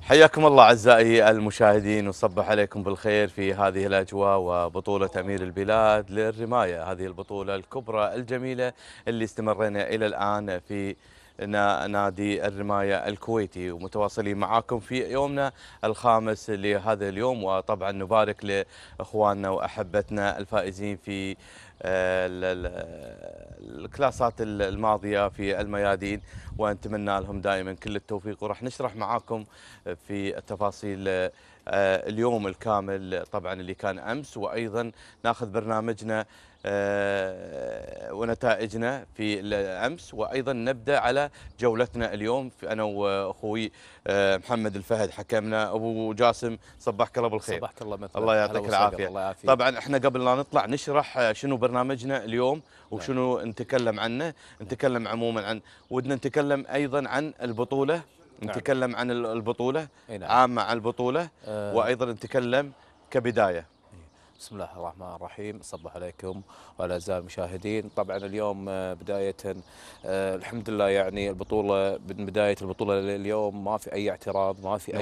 حياكم الله أعزائي المشاهدين، وصبح عليكم بالخير في هذه الأجواء وبطولة أمير البلاد للرماية. هذه البطولة الكبرى الجميلة اللي استمرينا إلى الآن في نادي الرماية الكويتي، ومتواصلين معاكم في يومنا الخامس لهذا اليوم. وطبعا نبارك لإخواننا وأحبتنا الفائزين في الكلاسات الماضية في الميادين، ونتمنى لهم دائما كل التوفيق. وراح نشرح معاكم في التفاصيل اليوم الكامل طبعا اللي كان أمس، وأيضا ناخذ برنامجنا ونتائجنا في الأمس، وأيضا نبدأ على جولتنا اليوم في أنا وأخوي محمد الفهد حكمنا. أبو جاسم صبحك الله بالخير. صبحك الله مثلك. الله هلا يعطيك وسهلا. العافية. الله يعافيك. طبعا احنا قبل لا نطلع نشرح شنو برنامجنا اليوم نعم. وشنو نتكلم عنه. نعم. نتكلم عموما عن، ودنا نتكلم أيضا عن البطولة، نعم. نتكلم عن البطولة اي نعم. عامة عن البطولة، وأيضا نتكلم كبداية. بسم الله الرحمن الرحيم. صبح عليكم وعلى اعزائي المشاهدين. طبعا اليوم بدايه الحمد لله، يعني البطوله من بدايه البطوله لليوم ما في اي اعتراض، ما في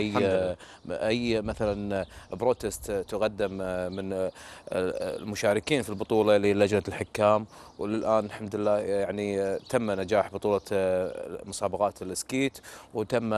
اي مثلا بروتست تقدم من المشاركين في البطوله للجنه الحكام. وللان الحمد لله يعني تم نجاح بطوله مسابقات السكيت، وتم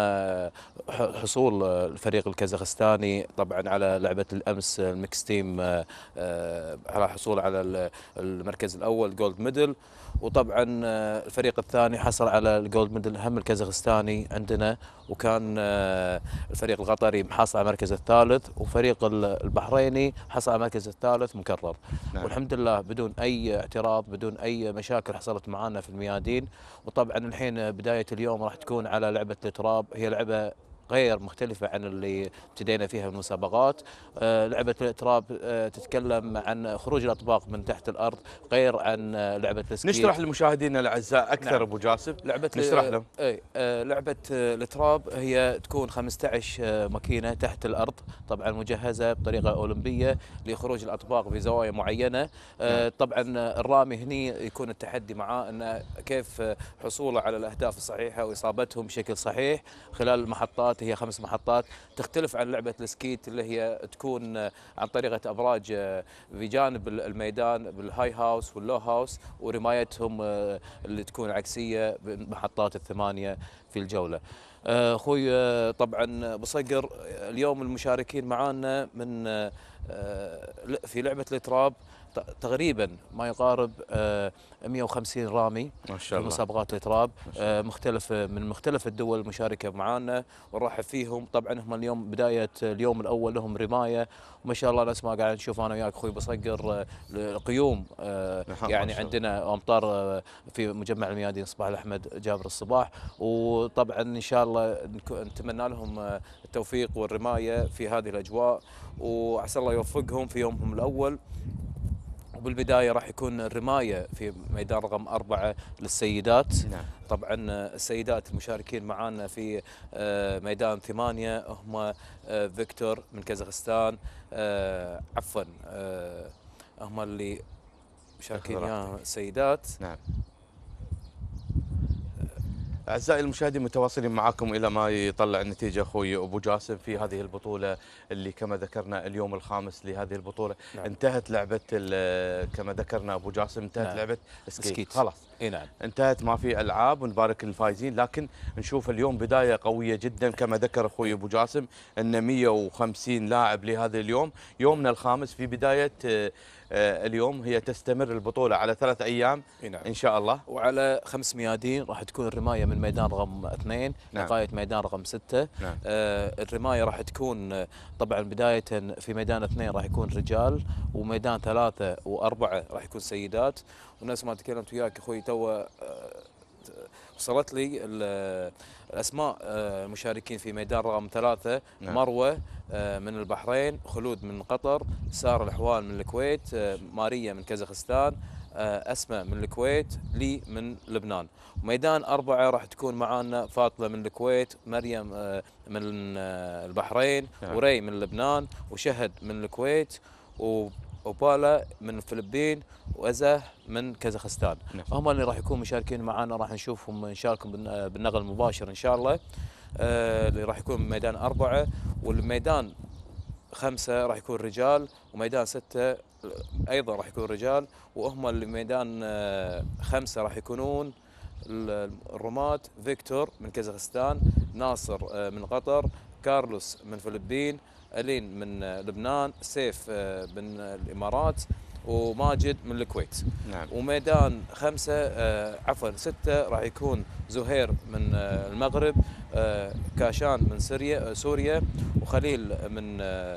حصول الفريق الكازاخستاني طبعا على لعبه الامس الميكس تيم على حصول على المركز الاول جولد ميدل. وطبعا الفريق الثاني حصل على الجولد ميدل هم الكازاخستاني عندنا، وكان الفريق القطري حصل على المركز الثالث، وفريق البحريني حصل على المركز الثالث مكرر. نعم. والحمد لله بدون اي اعتراض، بدون اي مشاكل حصلت معنا في الميادين. وطبعا الحين بدايه اليوم راح تكون على لعبه التراب، هي لعبه غير مختلفة عن اللي ابتدينا فيها المسابقات. لعبة التراب تتكلم عن خروج الأطباق من تحت الأرض، غير عن لعبة السكيت. نشرح لمشاهدينا الأعزاء أكثر. نعم. أبو جاسم لعبة نشرح لهم. لعبة التراب هي تكون 15 ماكينة تحت الأرض، طبعا مجهزة بطريقة أولمبية لخروج الأطباق بزوايا معينة. طبعا الرامي هني يكون التحدي معاه أنه كيف حصوله على الأهداف الصحيحة وإصابتهم بشكل صحيح خلال المحطات. هي 5 محطات، تختلف عن لعبة السكيت اللي هي تكون عن طريقة أبراج بجانب الميدان بالهاي هاوس واللو هاوس، ورمايتهم اللي تكون عكسية بالمحطات الثمانية في الجولة. أخوي طبعا بصقر، اليوم المشاركين معانا من في لعبة التراب تقريبا ما يقارب 150 رامي ما شاء في الله. مسابقات التراب مختلف من مختلف الدول المشاركة معانا، ونرحب فيهم. طبعا هم اليوم بداية اليوم الأول لهم رماية، وما شاء الله نفس ما قاعد نشوف أنا وياك أخوي بصقر قيوم. يعني عندنا أمطار في مجمع الميادين صباح الأحمد جابر الصباح. وطبعا إن شاء الله نتمنى لهم التوفيق والرماية في هذه الأجواء، وعسى الله يوفقهم في يومهم الأول. وبالبداية راح يكون الرماية في ميدان رقم 4 للسيدات. نعم. طبعا السيدات المشاركين معنا في ميدان 8 هم فيكتور من كازاخستان، عفوا هم اللي مشاركين وياهم السيدات. نعم. أعزائي المشاهدين متواصلين معكم إلى ما يطلع النتيجة أخوي أبو جاسم في هذه البطولة اللي كما ذكرنا اليوم الخامس لهذه البطولة. نعم. انتهت لعبة كما ذكرنا أبو جاسم، انتهت نعم. لعبة سكيت. خلاص. اي نعم. انتهت، ما في ألعاب، ونبارك للفائزين. لكن نشوف اليوم بداية قوية جدا كما ذكر أخوي أبو جاسم أن 150 لاعب لهذا اليوم. يومنا الخامس في بداية اليوم هي تستمر البطولة على 3 أيام. نعم. إن شاء الله. وعلى 5 ميادين راح تكون الرماية من ميدان رقم 2 نعم. لغاية ميدان رقم 6. نعم. الرماية راح تكون طبعا بداية في ميدان 2 راح يكون رجال، وميدان 3 و4 راح يكون سيدات. ونفس ما تكلمت وياك اخوي تو وصلت لي الاسماء المشاركين في ميدان رقم 3. نعم. مروه من البحرين، خلود من قطر، ساره الحوال من الكويت، ماريا من كازاخستان، أسماء من الكويت، لي من لبنان. ميدان 4 راح تكون معانا فاطمة من الكويت، مريم من البحرين، وري من لبنان، وشهد من الكويت، وبالا من الفلبين، وأزه من كازاخستان. هم اللي راح يكونوا مشاركين معنا، راح نشوفهم نشاركهم بالنقل المباشر إن شاء الله. اللي راح يكون ميدان 4، والميدان 5 راح يكون رجال، وميدان 6 أيضا راح يكون رجال. وهم اللي ميدان 5 راح يكونون الرماة: فيكتور من كازاخستان، ناصر من قطر، كارلوس من فلبين، ألين من لبنان، سيف من الإمارات، وماجد من الكويت. نعم. وميدان 5 عفوا 6 راح يكون زهير من المغرب، كاشان من سوريا، وخليل من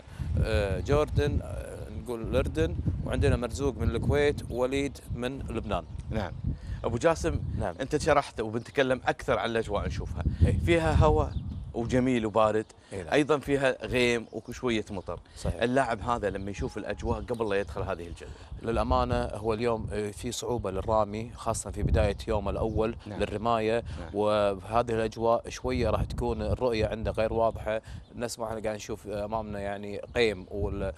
جوردن، نقول الأردن، وعندنا مرزوق من الكويت، ووليد من لبنان. نعم. ابو جاسم، نعم. انت شرحت وبنتكلم اكثر عن الاجواء نشوفها، أي. فيها هواء وجميل وبارد، نعم. ايضا فيها غيم وشويه مطر. صحيح. اللاعب هذا لما يشوف الاجواء قبل لا يدخل هذه الجوله، للأمانة هو اليوم في صعوبة للرامي، خاصة في بداية يوم الأول. نعم. للرماية. نعم. وبهذه الأجواء شوية راح تكون الرؤية عنده غير واضحة. نسمع احنا قاعد نشوف أمامنا يعني قيم،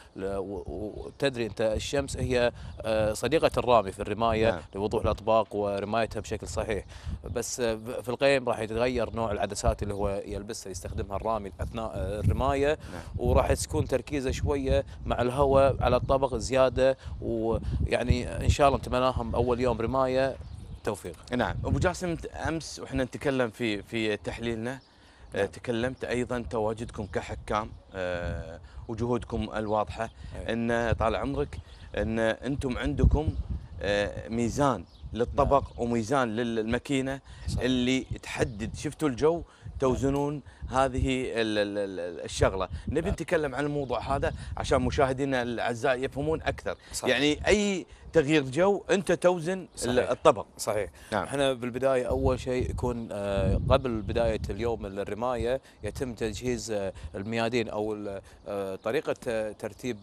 وتدري أنت الشمس هي صديقة الرامي في الرماية. نعم. لوضوح الأطباق ورمايتها بشكل صحيح. بس في القيم راح يتغير نوع العدسات اللي هو يلبسها يستخدمها الرامي أثناء الرماية. نعم. وراح تكون تركيزه شوية مع الهواء على الطبق زيادة. ويعني ان شاء الله نتمنى لهم اول يوم رمايه توفيق. نعم. ابو جاسم، امس واحنا نتكلم في تحليلنا، نعم. تكلمت ايضا تواجدكم كحكام وجهودكم الواضحه، ان طال عمرك ان انتم عندكم ميزان للطبق وميزان للماكينه. صحيح. اللي تحدد، شفتوا الجو توزنون هذه الشغله. نبي نتكلم عن الموضوع هذا عشان مشاهدينا الاعزاء يفهمون اكثر. صحيح. يعني اي تغيير جو انت توزن صحيح. الطبق. صحيح. نعم. احنا بالبدايه اول شيء يكون قبل بدايه اليوم الرمايه يتم تجهيز الميادين او طريقه ترتيب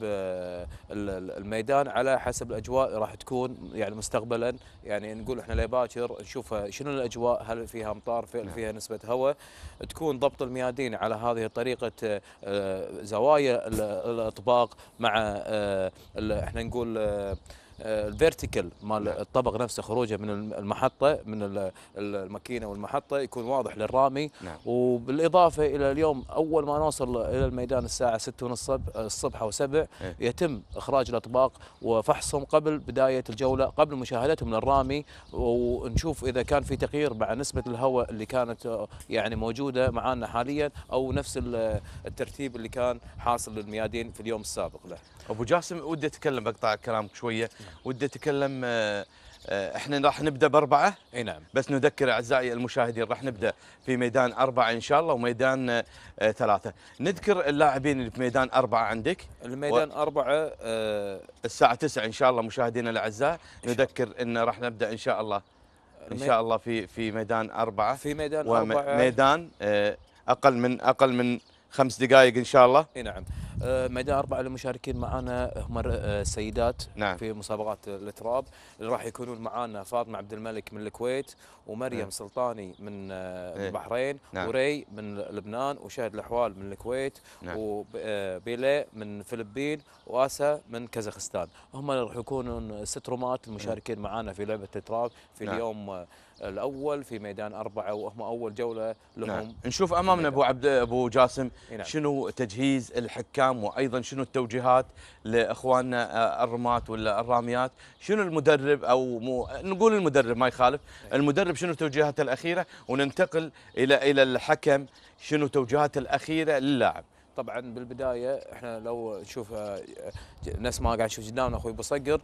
الميدان على حسب الاجواء اللي راح تكون يعني مستقبلا. يعني نقول احنا لباكر نشوف شنو الاجواء، هل فيها امطار، فيها نسبه هواء. تكون ضبط الميادين على هذه الطريقه، زوايا الاطباق مع احنا نقول الفيرتيكال مال الطبق نفسه، خروجه من المحطه، من الماكينه والمحطه، يكون واضح للرامي. نعم. وبالاضافه الى اليوم اول ما نوصل الى الميدان الساعه 6:30 الصبح او 7 يتم اخراج الاطباق وفحصهم قبل بدايه الجوله، قبل مشاهدتهم للرامي، ونشوف اذا كان في تغيير مع نسبه الهواء اللي كانت يعني موجوده معنا حاليا، او نفس الترتيب اللي كان حاصل للميادين في اليوم السابق له. ابو جاسم، ودي اتكلم، بقطع كلامك شويه، ودي اتكلم. احنا راح نبدا ب4. اي نعم. بس نذكر اعزائي المشاهدين راح نبدا في ميدان 4 ان شاء الله، وميدان 3. نذكر اللاعبين اللي في ميدان 4 عندك. الميدان 4 الساعه 9 ان شاء الله. مشاهدينا الاعزاء نذكر ان راح نبدا ان شاء الله في ميدان 4. في ميدان 4 ميدان اقل من 5 دقائق ان شاء الله. اي نعم. ميدان 4 المشاركين معنا هم السيدات. نعم. في مسابقات التراب، اللي راح يكونون معنا فاطمه عبد الملك من الكويت، ومريم نعم. سلطاني من البحرين، نعم. وري من لبنان، وشاهد الاحوال من الكويت، نعم. وبيلي من الفلبين، واسا من كازاخستان. هم راح يكونون 6 رمات المشاركين معنا في لعبه التراب في نعم. اليوم الاول في ميدان 4، وهم اول جوله لهم. نعم. نشوف امامنا ابو جاسم. نعم. شنو تجهيز الحكام، وايضا شنو التوجيهات لاخواننا الرماة ولا الراميات؟ شنو المدرب، او نقول المدرب ما يخالف، المدرب شنو توجيهاته الاخيره، وننتقل الى الحكم شنو توجيهاته الاخيره للاعب. طبعا بالبدايه احنا لو نشوف نفس ما قاعد نشوف قدامنا اخوي بصقر،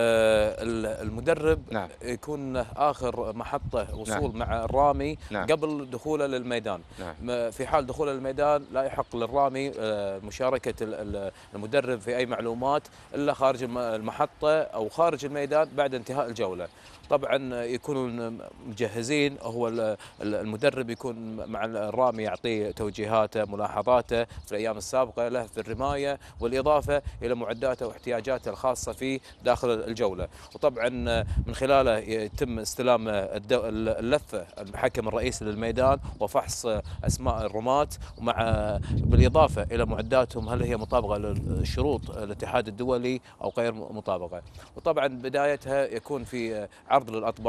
المدرب نعم. يكون اخر محطه وصول نعم. مع الرامي. نعم. قبل دخوله للميدان. نعم. في حال دخوله للميدان لا يحق للرامي مشاركه المدرب في اي معلومات الا خارج المحطه او خارج الميدان بعد انتهاء الجوله. طبعا يكونون مجهزين، هو المدرب يكون مع الرامي يعطيه توجيهاته ملاحظاته في الايام السابقه له في الرمايه، بالاضافه الى معداته واحتياجاته الخاصه فيه داخل الجوله. وطبعا من خلاله يتم استلام اللفه الحكم الرئيسي للميدان وفحص اسماء الرماة، ومع بالاضافه الى معداتهم هل هي مطابقه للشروط الاتحاد الدولي او غير مطابقه. وطبعا بدايتها يكون في عرض للاطباق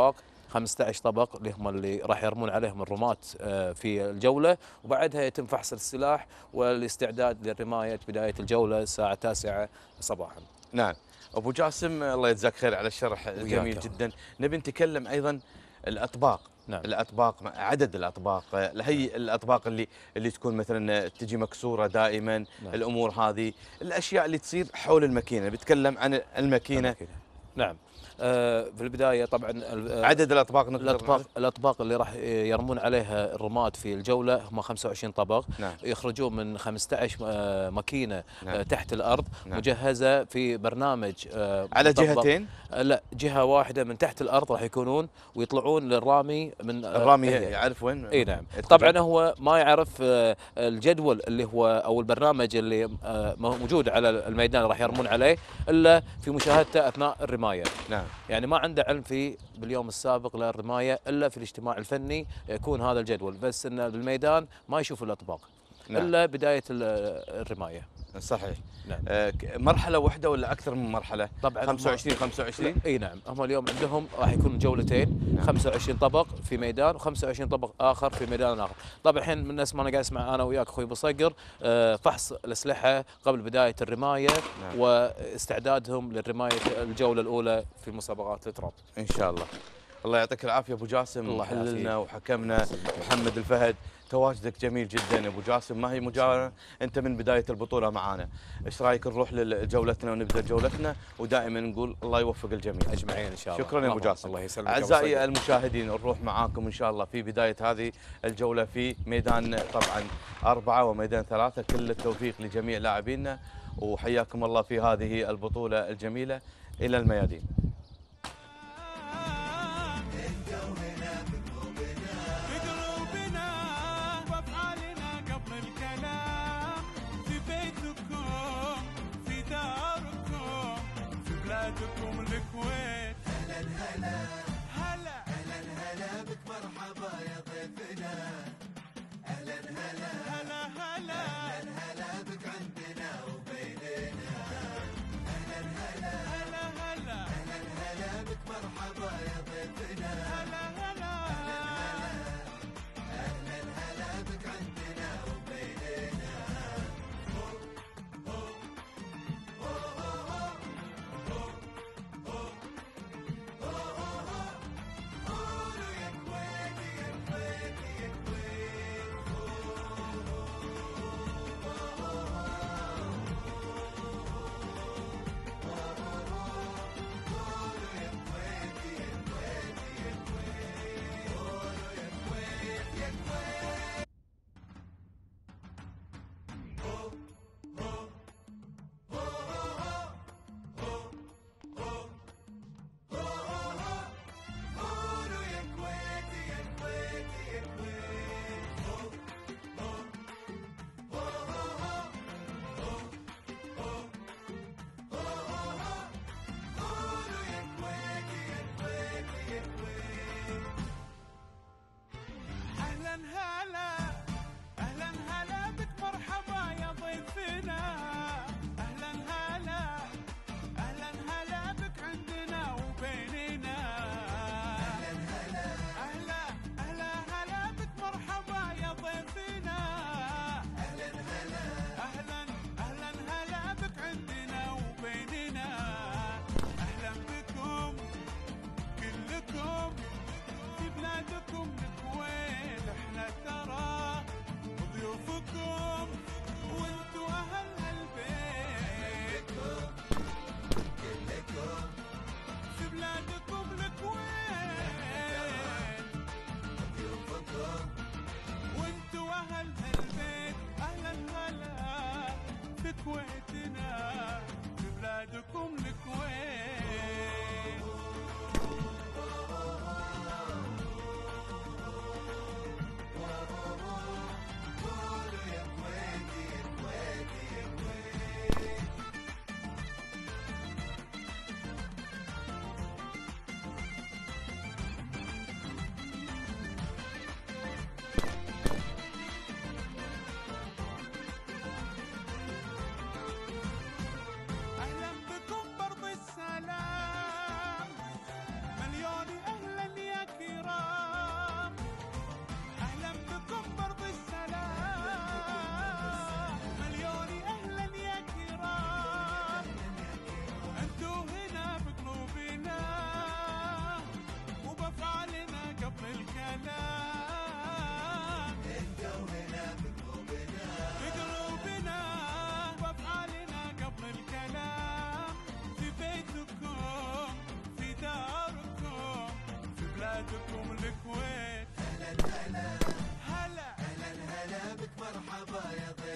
15 طبق اللي راح يرمون عليهم الرماة في الجولة، وبعدها يتم فحص السلاح والاستعداد للرماية بداية الجولة الساعة 9 صباحا. نعم. أبو جاسم الله يجزاك خير على الشرح الجميل جدا. نبي نتكلم أيضا الأطباق. نعم. الأطباق، عدد الأطباق، هي الأطباق اللي تكون مثلا تجي مكسورة دائما. نعم. الأمور هذه الأشياء اللي تصير حول الماكينة، بتكلم عن الماكينة. نعم. في البداية طبعا عدد الأطباق الأطباق اللي راح يرمون عليها الرماة في الجولة هم 25 طبق. نعم. يخرجون من 15 ماكينة. نعم. تحت الأرض. نعم. مجهزة في برنامج على جهتين؟ لا، جهة واحدة من تحت الأرض راح يكونون، ويطلعون للرامي من الرامي يعرف وين؟ اي نعم. طبعا هو ما يعرف الجدول اللي هو او البرنامج اللي موجود على الميدان راح يرمون عليه الا في مشاهدته اثناء الرماية. نعم. يعني ما عنده علم في باليوم السابق للرماية الا في الاجتماع الفني يكون هذا الجدول، بس انه بالميدان ما يشوف الاطباق. نعم. الا بداية الرماية. صحيح. نعم. مرحلة واحدة ولا أكثر من مرحلة؟ طبعا 25 اي نعم. هم اليوم عندهم راح يكون جولتين. نعم. 25 طبق في ميدان و25 طبق آخر في ميدان آخر. طبعا الحين من الناس ما أنا قاعد أسمع أنا وياك أخوي بصقر فحص الأسلحة قبل بداية الرماية. نعم. واستعدادهم للرماية الجولة الأولى في مسابقات التراب إن شاء الله. الله يعطيك العافية أبو جاسم، محللنا وحكمنا محمد الفهد. تواجدك جميل جدا يا ابو جاسم، ما هي مجامله، انت من بدايه البطوله معانا. ايش رايك نروح لجولتنا ونبدا جولتنا، ودائما نقول الله يوفق الجميع اجمعين ان شاء الله. شكرا يا ابو جاسم. الله يسلمك. اعزائي المشاهدين، نروح معاكم ان شاء الله في بدايه هذه الجوله في ميدان طبعا 4 وميدان 3. كل التوفيق لجميع لاعبينا، وحياكم الله في هذه البطوله الجميله. الى الميادين. بلادكم الكويت. هلا هلا هلا هلا هلا بك، مرحبا يا ضيفنا. اهلا هلا هلا هلا هلا بك عندنا وبيننا. اهلا هلا هلا هلا هلا بك، مرحبا يا ضيفنا. هلا هلا اهلا هلا بك عندنا وبيننا. كويتنا في بلادكم الكويت. أهلا بكم برض السلام.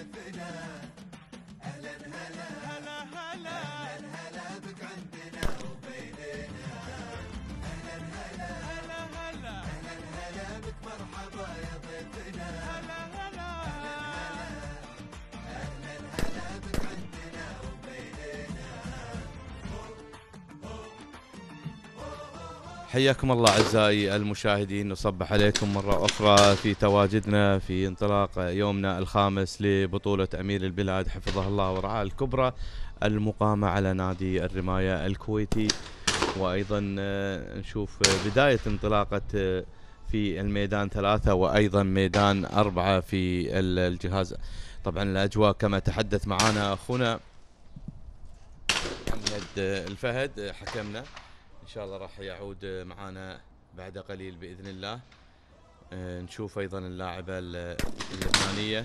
ضيفنا. أهلا هلا هلا هلا أهلا هلا بك عندنا وبيننا. أهلا هلا هلا هلا أهلا هلا بك مرحبا يا ضيفنا. هلا هلا أهلا هلا بك عندنا وبيننا. حياكم الله أعزائي المشاهدين، نصبح عليكم مرة أخرى في تواجدنا في انطلاق يومنا الخامس لبطولة أمير البلاد حفظه الله ورعاه الكبرى المقامة على نادي الرماية الكويتي. وأيضا نشوف بداية انطلاقة في الميدان 3 وأيضا ميدان 4 في الجهاز. طبعا الأجواء كما تحدث معنا أخونا محمد الفهد حكمنا، إن شاء الله راح يعود معنا بعد قليل بإذن الله. نشوف أيضا اللاعبة اللبنانية.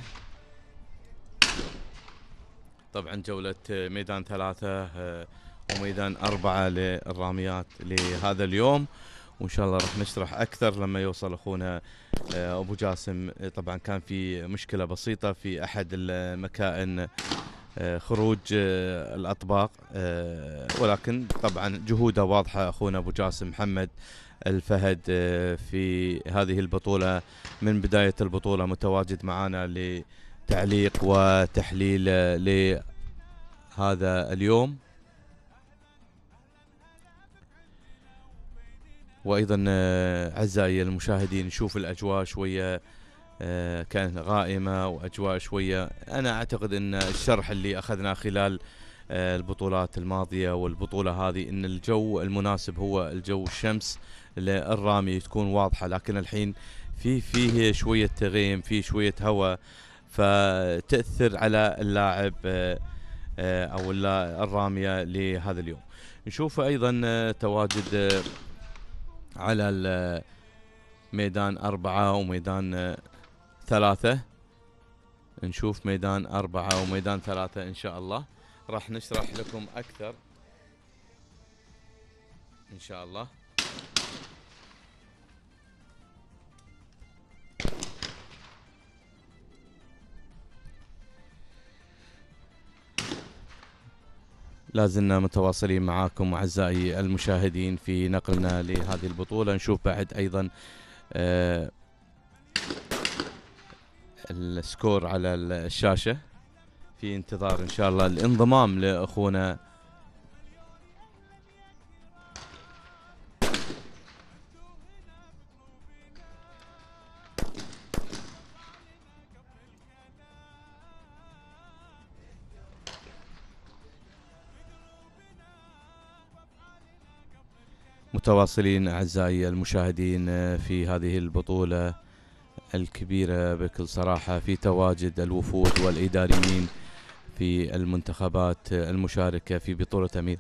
طبعا جولة ميدان 3 وميدان 4 للراميات لهذا اليوم، وإن شاء الله راح نشرح أكثر لما يوصل أخونا أبو جاسم. طبعا كان في مشكلة بسيطة في أحد المكائن خروج الأطباق، ولكن طبعا جهوده واضحة أخونا أبو جاسم محمد الفهد في هذه البطولة من بداية البطولة متواجد معنا لتعليق وتحليل لهذا اليوم. وأيضا أعزائي المشاهدين نشوف الأجواء شوية كانت غائمة وأجواء شوية. أنا أعتقد أن الشرح اللي أخذناه خلال البطولات الماضية والبطولة هذه أن الجو المناسب هو الجو الشمس للرامي تكون واضحة، لكن الحين فيه شوية غيم، فيه شوية هواء، فتأثر على اللاعب أو الرامية لهذا اليوم. نشوف أيضا تواجد على ميدان 4 وميدان 3. نشوف ميدان 4 وميدان 3 إن شاء الله راح نشرح لكم أكثر إن شاء الله. لازلنا متواصلين معاكم أعزائي المشاهدين في نقلنا لهذه البطولة. نشوف بعد أيضا السكور على الشاشة في انتظار إن شاء الله الانضمام لأخونا متواصلين أعزائي المشاهدين في هذه البطولة الكبيرة بكل صراحة في تواجد الوفود والإداريين في المنتخبات المشاركة في بطولة أمير.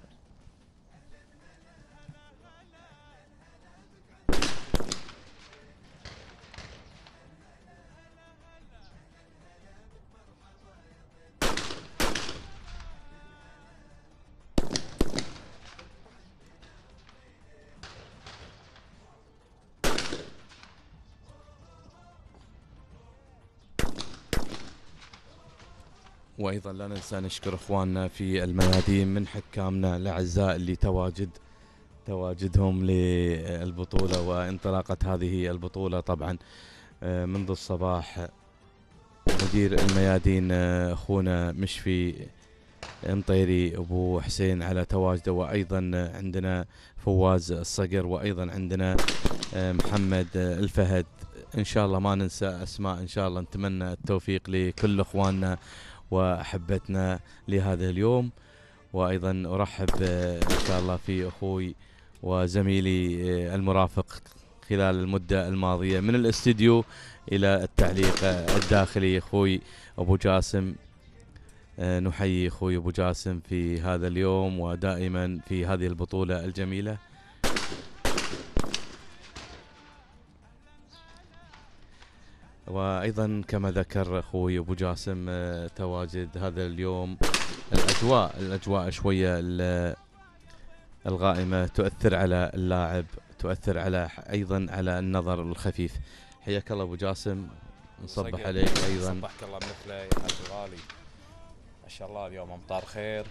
وأيضا لا ننسى نشكر إخواننا في الميادين من حكامنا الأعزاء اللي تواجدهم للبطولة وانطلاقة هذه البطولة. طبعا منذ الصباح مدير الميادين أخونا مشفي مطيري أبو حسين على تواجده، وأيضا عندنا فواز الصقر، وأيضا عندنا محمد الفهد. إن شاء الله ما ننسى أسماء، إن شاء الله نتمنى التوفيق لكل إخواننا وأحبتنا لهذا اليوم. وأيضا أرحب إن شاء الله في أخوي وزميلي المرافق خلال المدة الماضية من الاستديو إلى التعليق الداخلي أخوي أبو جاسم. نحيي أخوي أبو جاسم في هذا اليوم ودائما في هذه البطولة الجميلة. وأيضا كما ذكر أخوي أبو جاسم تواجد هذا اليوم الأجواء شوية الغائمة تؤثر على اللاعب، تؤثر على أيضا على النظر الخفيف. حياك الله أبو جاسم نصبح صقر. عليك ايضا. صبحك الله مثله يا حاج الغالي. ما شاء الله اليوم امطار خير.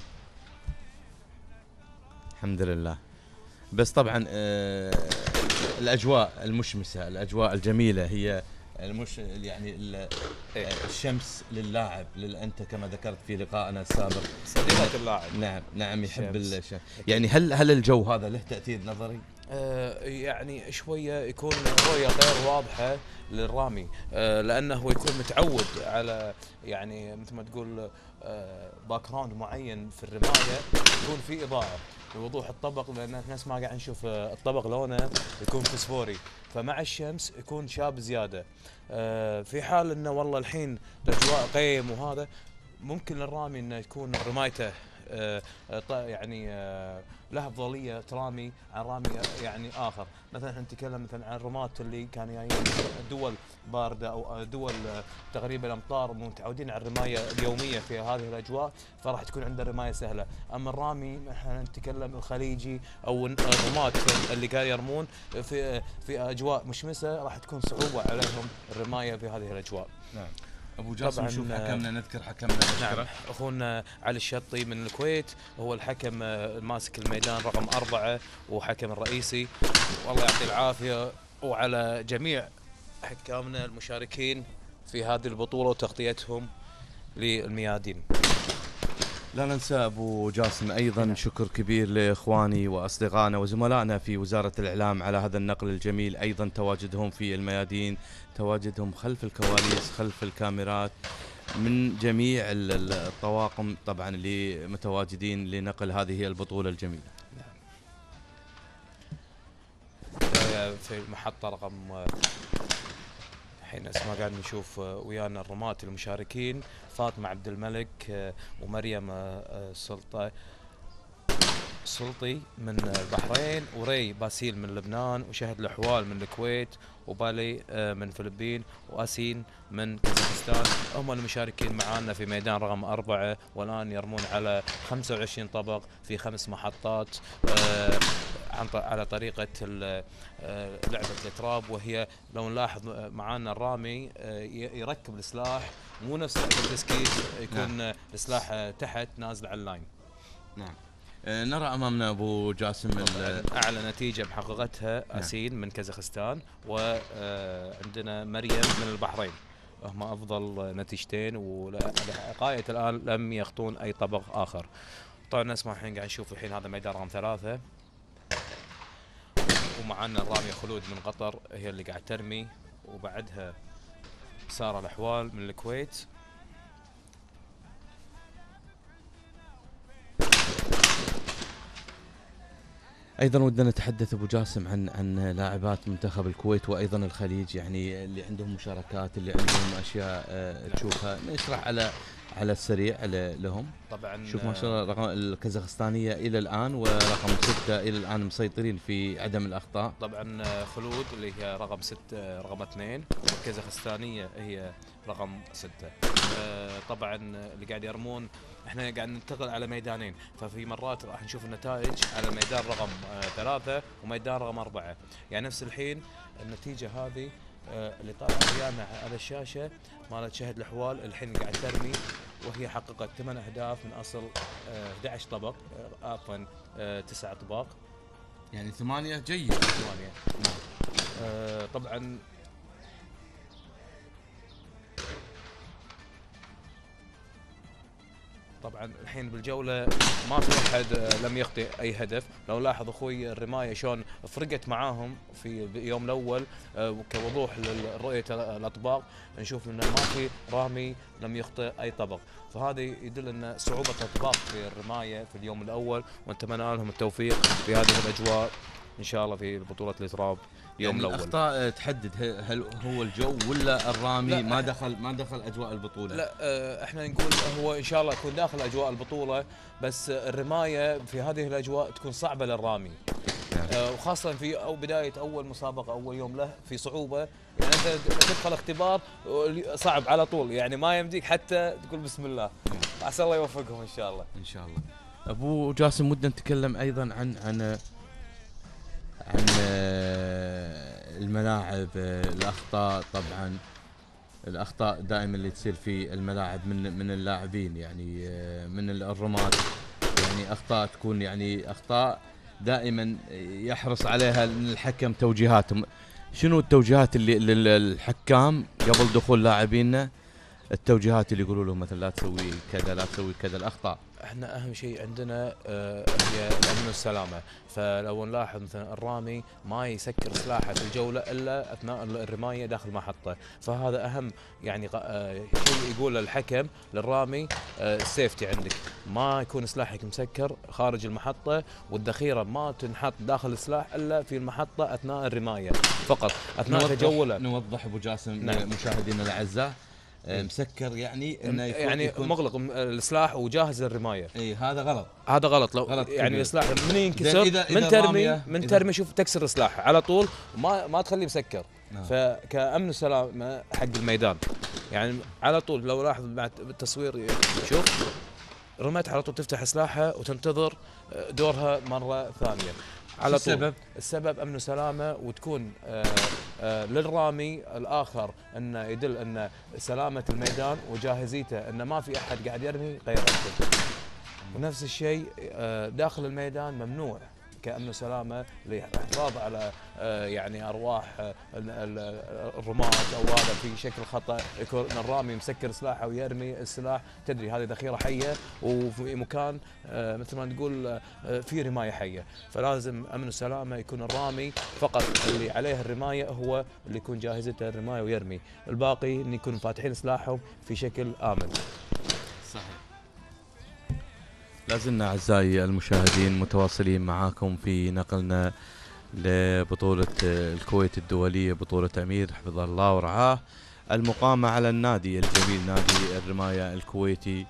الحمد لله. بس طبعا الاجواء المشمسه، الاجواء الجميله هي يعني الشمس للاعب، انت كما ذكرت في لقائنا السابق صديقة اللاعب. نعم يحب الشمس. يعني هل الجو هذا له تاثير نظري؟ يعني شويه يكون الرؤيه غير واضحه للرامي، لانه يكون متعود على يعني مثل ما تقول باك جراوند معين في الرمايه، يكون في اضاءه لوضوح الطبق، لان احنا ناس ما قاعد نشوف الطبق لونه يكون فسفوري، فمع الشمس يكون شاب زياده. في حال انه والله الحين الاجواء غيم وهذا، ممكن للرامي انه تكون رمايته يعني لها افضليه ترامي عن رامي يعني اخر. مثلا احنا نتكلم مثلا عن الرماة اللي كانوا جايين من دول بارده او دول تقريبا امطار، متعودين على الرمايه اليوميه في هذه الاجواء، فراح تكون عنده الرمايه سهله. اما الرامي احنا نتكلم الخليجي او الرماة اللي قاعد يرمون في اجواء مشمسه، راح تكون صعوبه عليهم الرمايه في هذه الاجواء. نعم. ابو جاسم، نشوف حكمنا، نذكر حكمنا. نعم، اخونا علي الشطي من الكويت هو الحكم ماسك الميدان رقم 4 وحكم الرئيسي، والله يعطيه العافيه. وعلى جميع حكامنا المشاركين في هذه البطوله وتغطيتهم للميادين. لا ننسى ابو جاسم ايضا شكر كبير لاخواني واصدقائنا وزملائنا في وزاره الاعلام على هذا النقل الجميل، ايضا تواجدهم في الميادين، تواجدهم خلف الكواليس خلف الكاميرات، من جميع الطواقم طبعا اللي متواجدين لنقل هذه البطوله الجميله. في المحطه رقم الحين اسمها قاعد نشوف ويانا الرماة المشاركين، فاطمة عبد الملك ومريم سلطي من البحرين، وري باسيل من لبنان، وشهد الحوال من الكويت، وبالي من الفلبين، واسين من كازاخستان. هم المشاركين معنا في ميدان رقم 4، والآن يرمون على 25 طبق في 5 محطات على طريقة لعبة التراب. وهي لو نلاحظ معانا الرامي يركب السلاح مو نفس لعبة التسكيت، يكون نعم. السلاح تحت نازل على اللاين. نعم. نرى امامنا ابو جاسم اعلى نتيجه محققتها اسين من كازاخستان، وعندنا مريم من البحرين، هم افضل نتيجتين، ولغايه الان لم يخطون اي طبق اخر. طبعا نسمع الحين قاعد نشوف الحين هذا ميدان رقم 3، ومعنا الراميه خلود من قطر هي اللي قاعد ترمي، وبعدها ساره الاحوال من الكويت. ايضا ودنا نتحدث ابو جاسم عن لاعبات منتخب الكويت وايضا الخليج، يعني اللي عندهم مشاركات، اللي عندهم اشياء تشوفها، نشرح على السريع لهم. طبعا شوف ما شاء الله رقم الكازاخستانيه الى الان ورقم 6 الى الان مسيطرين في عدم الاخطاء. طبعا خلود اللي هي رقم 6 رقم 2، والكازاخستانيه هي رقم 6. طبعا اللي قاعد يرمون، احنا قاعد ننتقل على ميدانين، ففي مرات راح نشوف النتائج على ميدان رقم 3 وميدان رقم 4. يعني نفس الحين النتيجه هذه اللي طالعه ويانا على الشاشه مالت شهد الحوال، الحين قاعد ترمي وهي حققت 8 اهداف من اصل 11 طبق، عفوا 9 اطباق، يعني 8 جيد. 8 طبعا الحين بالجولة ما في أحد لم يخطئ أي هدف. لو لاحظ أخوي الرماية شلون فرقت معاهم في اليوم الأول كوضوح لرؤية الأطباق، نشوف إنه ما في رامي لم يخطئ أي طبق، فهذا يدل أن صعوبة الأطباق في الرماية في اليوم الأول، ونتمنى لهم التوفيق في هذه الأجواء إن شاء الله في بطولة الإتراب يوم يعني الأول. الأخطاء تحدد هل هو الجو ولا الرامي ما دخل أجواء البطولة؟ لا احنا نقول هو ان شاء الله يكون داخل اجواء البطولة، بس الرماية في هذه الاجواء تكون صعبة للرامي. وخاصة في بداية اول مسابقة اول يوم له في صعوبة، يعني انت تدخل اختبار صعب على طول، يعني ما يمديك حتى تقول بسم الله. عسى الله يوفقهم ان شاء الله. ان شاء الله. ابو جاسم ودنا نتكلم ايضا عن الملاعب، الاخطاء طبعا. الاخطاء دائما اللي تصير في الملاعب من اللاعبين، يعني من الرماة، يعني اخطاء تكون يعني اخطاء دائما يحرص عليها الحكم توجيهاتهم. شنو التوجيهات اللي للحكام قبل دخول لاعبينا؟ التوجيهات اللي يقولوا لهم مثلا لا تسوي كذا، لا تسوي كذا، الاخطاء. احنا اهم شيء عندنا هي الامن والسلامه. فلو نلاحظ مثلا الرامي ما يسكر سلاحه في الجوله الا اثناء الرمايه داخل المحطه، فهذا اهم يعني شيء يقول الحكم للرامي. السيفتي عندك ما يكون سلاحك مسكر خارج المحطه، والذخيره ما تنحط داخل السلاح الا في المحطه اثناء الرمايه فقط، اثناء التجوله. نوضح ابو جاسم، نعم. مشاهدينا الاعزاء، مسكر يعني انه يكون مغلق السلاح وجاهز للرمايه. اي هذا غلط، هذا غلط. لو غلط يعني كبير. السلاح من ينكسر من ترمي شوف تكسر السلاح على طول، ما تخليه مسكر. فكأمن وسلامه حق الميدان يعني على طول لو لاحظ بعد بالتصوير شوف رميت على طول تفتح سلاحها وتنتظر دورها مره ثانيه على طول. السبب امن وسلامه، وتكون للرامي الاخر انه يدل ان سلامه الميدان وجاهزيته، انه ما في احد قاعد يرمي غير انت. ونفس الشيء داخل الميدان ممنوع كأمن وسلامه للحفاظ على يعني ارواح الرماة او هذا في شكل خطا، يكون الرامي مسكر سلاحه ويرمي السلاح، تدري هذه ذخيره حيه وفي مكان مثل ما نقول في رمايه حيه، فلازم امن وسلامه يكون الرامي فقط اللي عليه الرمايه هو اللي يكون جاهزته الرمايه ويرمي، الباقي ان يكونوا فاتحين سلاحهم في شكل امن. صحيح. لازلنا أعزائي المشاهدين متواصلين معاكم في نقلنا لبطولة الكويت الدولية، بطولة أمير حفظه الله ورعاه، المقامة على النادي الجميل نادي الرماية الكويتي.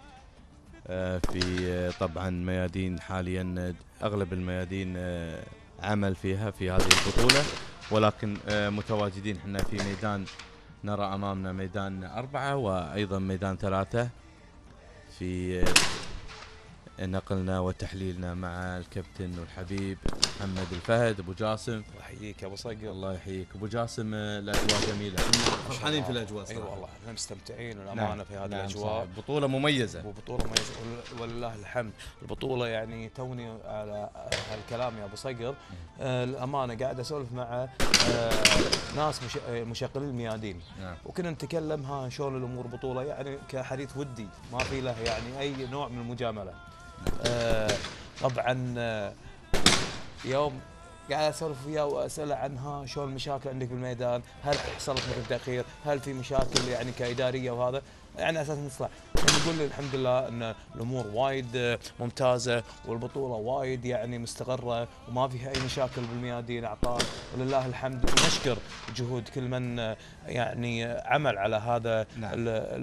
في طبعا ميادين حاليا أغلب الميادين عمل فيها في هذه البطولة، ولكن متواجدين احنا في ميدان، نرى أمامنا ميدان 4 وأيضا ميدان 3 في نقلنا وتحليلنا مع الكابتن والحبيب محمد الفهد. ابو جاسم الله يحييك يا ابو صقر. الله يحييك ابو جاسم. الاجواء جميله، فرحانين في الاجواء صراحه. اي والله احنا مستمتعين والامانه. نعم. في هذه الاجواء بطوله مميزه وبطوله مميزه ولله الحمد. البطوله يعني توني على هالكلام يا ابو صقر الامانه قاعد اسولف مع ناس مشغلين الميادين. نعم. وكنا نتكلم ها شلون الامور بطوله يعني كحديث ودي ما في له يعني اي نوع من المجامله. طبعا يوم قاعد اسولف وياه واساله عنها شلون المشاكل عندك بالميدان، هل حصلت مثل تاخير، هل في مشاكل يعني كاداريه وهذا يعني اساس نصلح. نقول لي الحمد لله ان الامور وايد ممتازه والبطوله وايد يعني مستقره وما فيها اي مشاكل بالميادين اعطال ولله الحمد. ونشكر جهود كل من يعني عمل على هذا. نعم.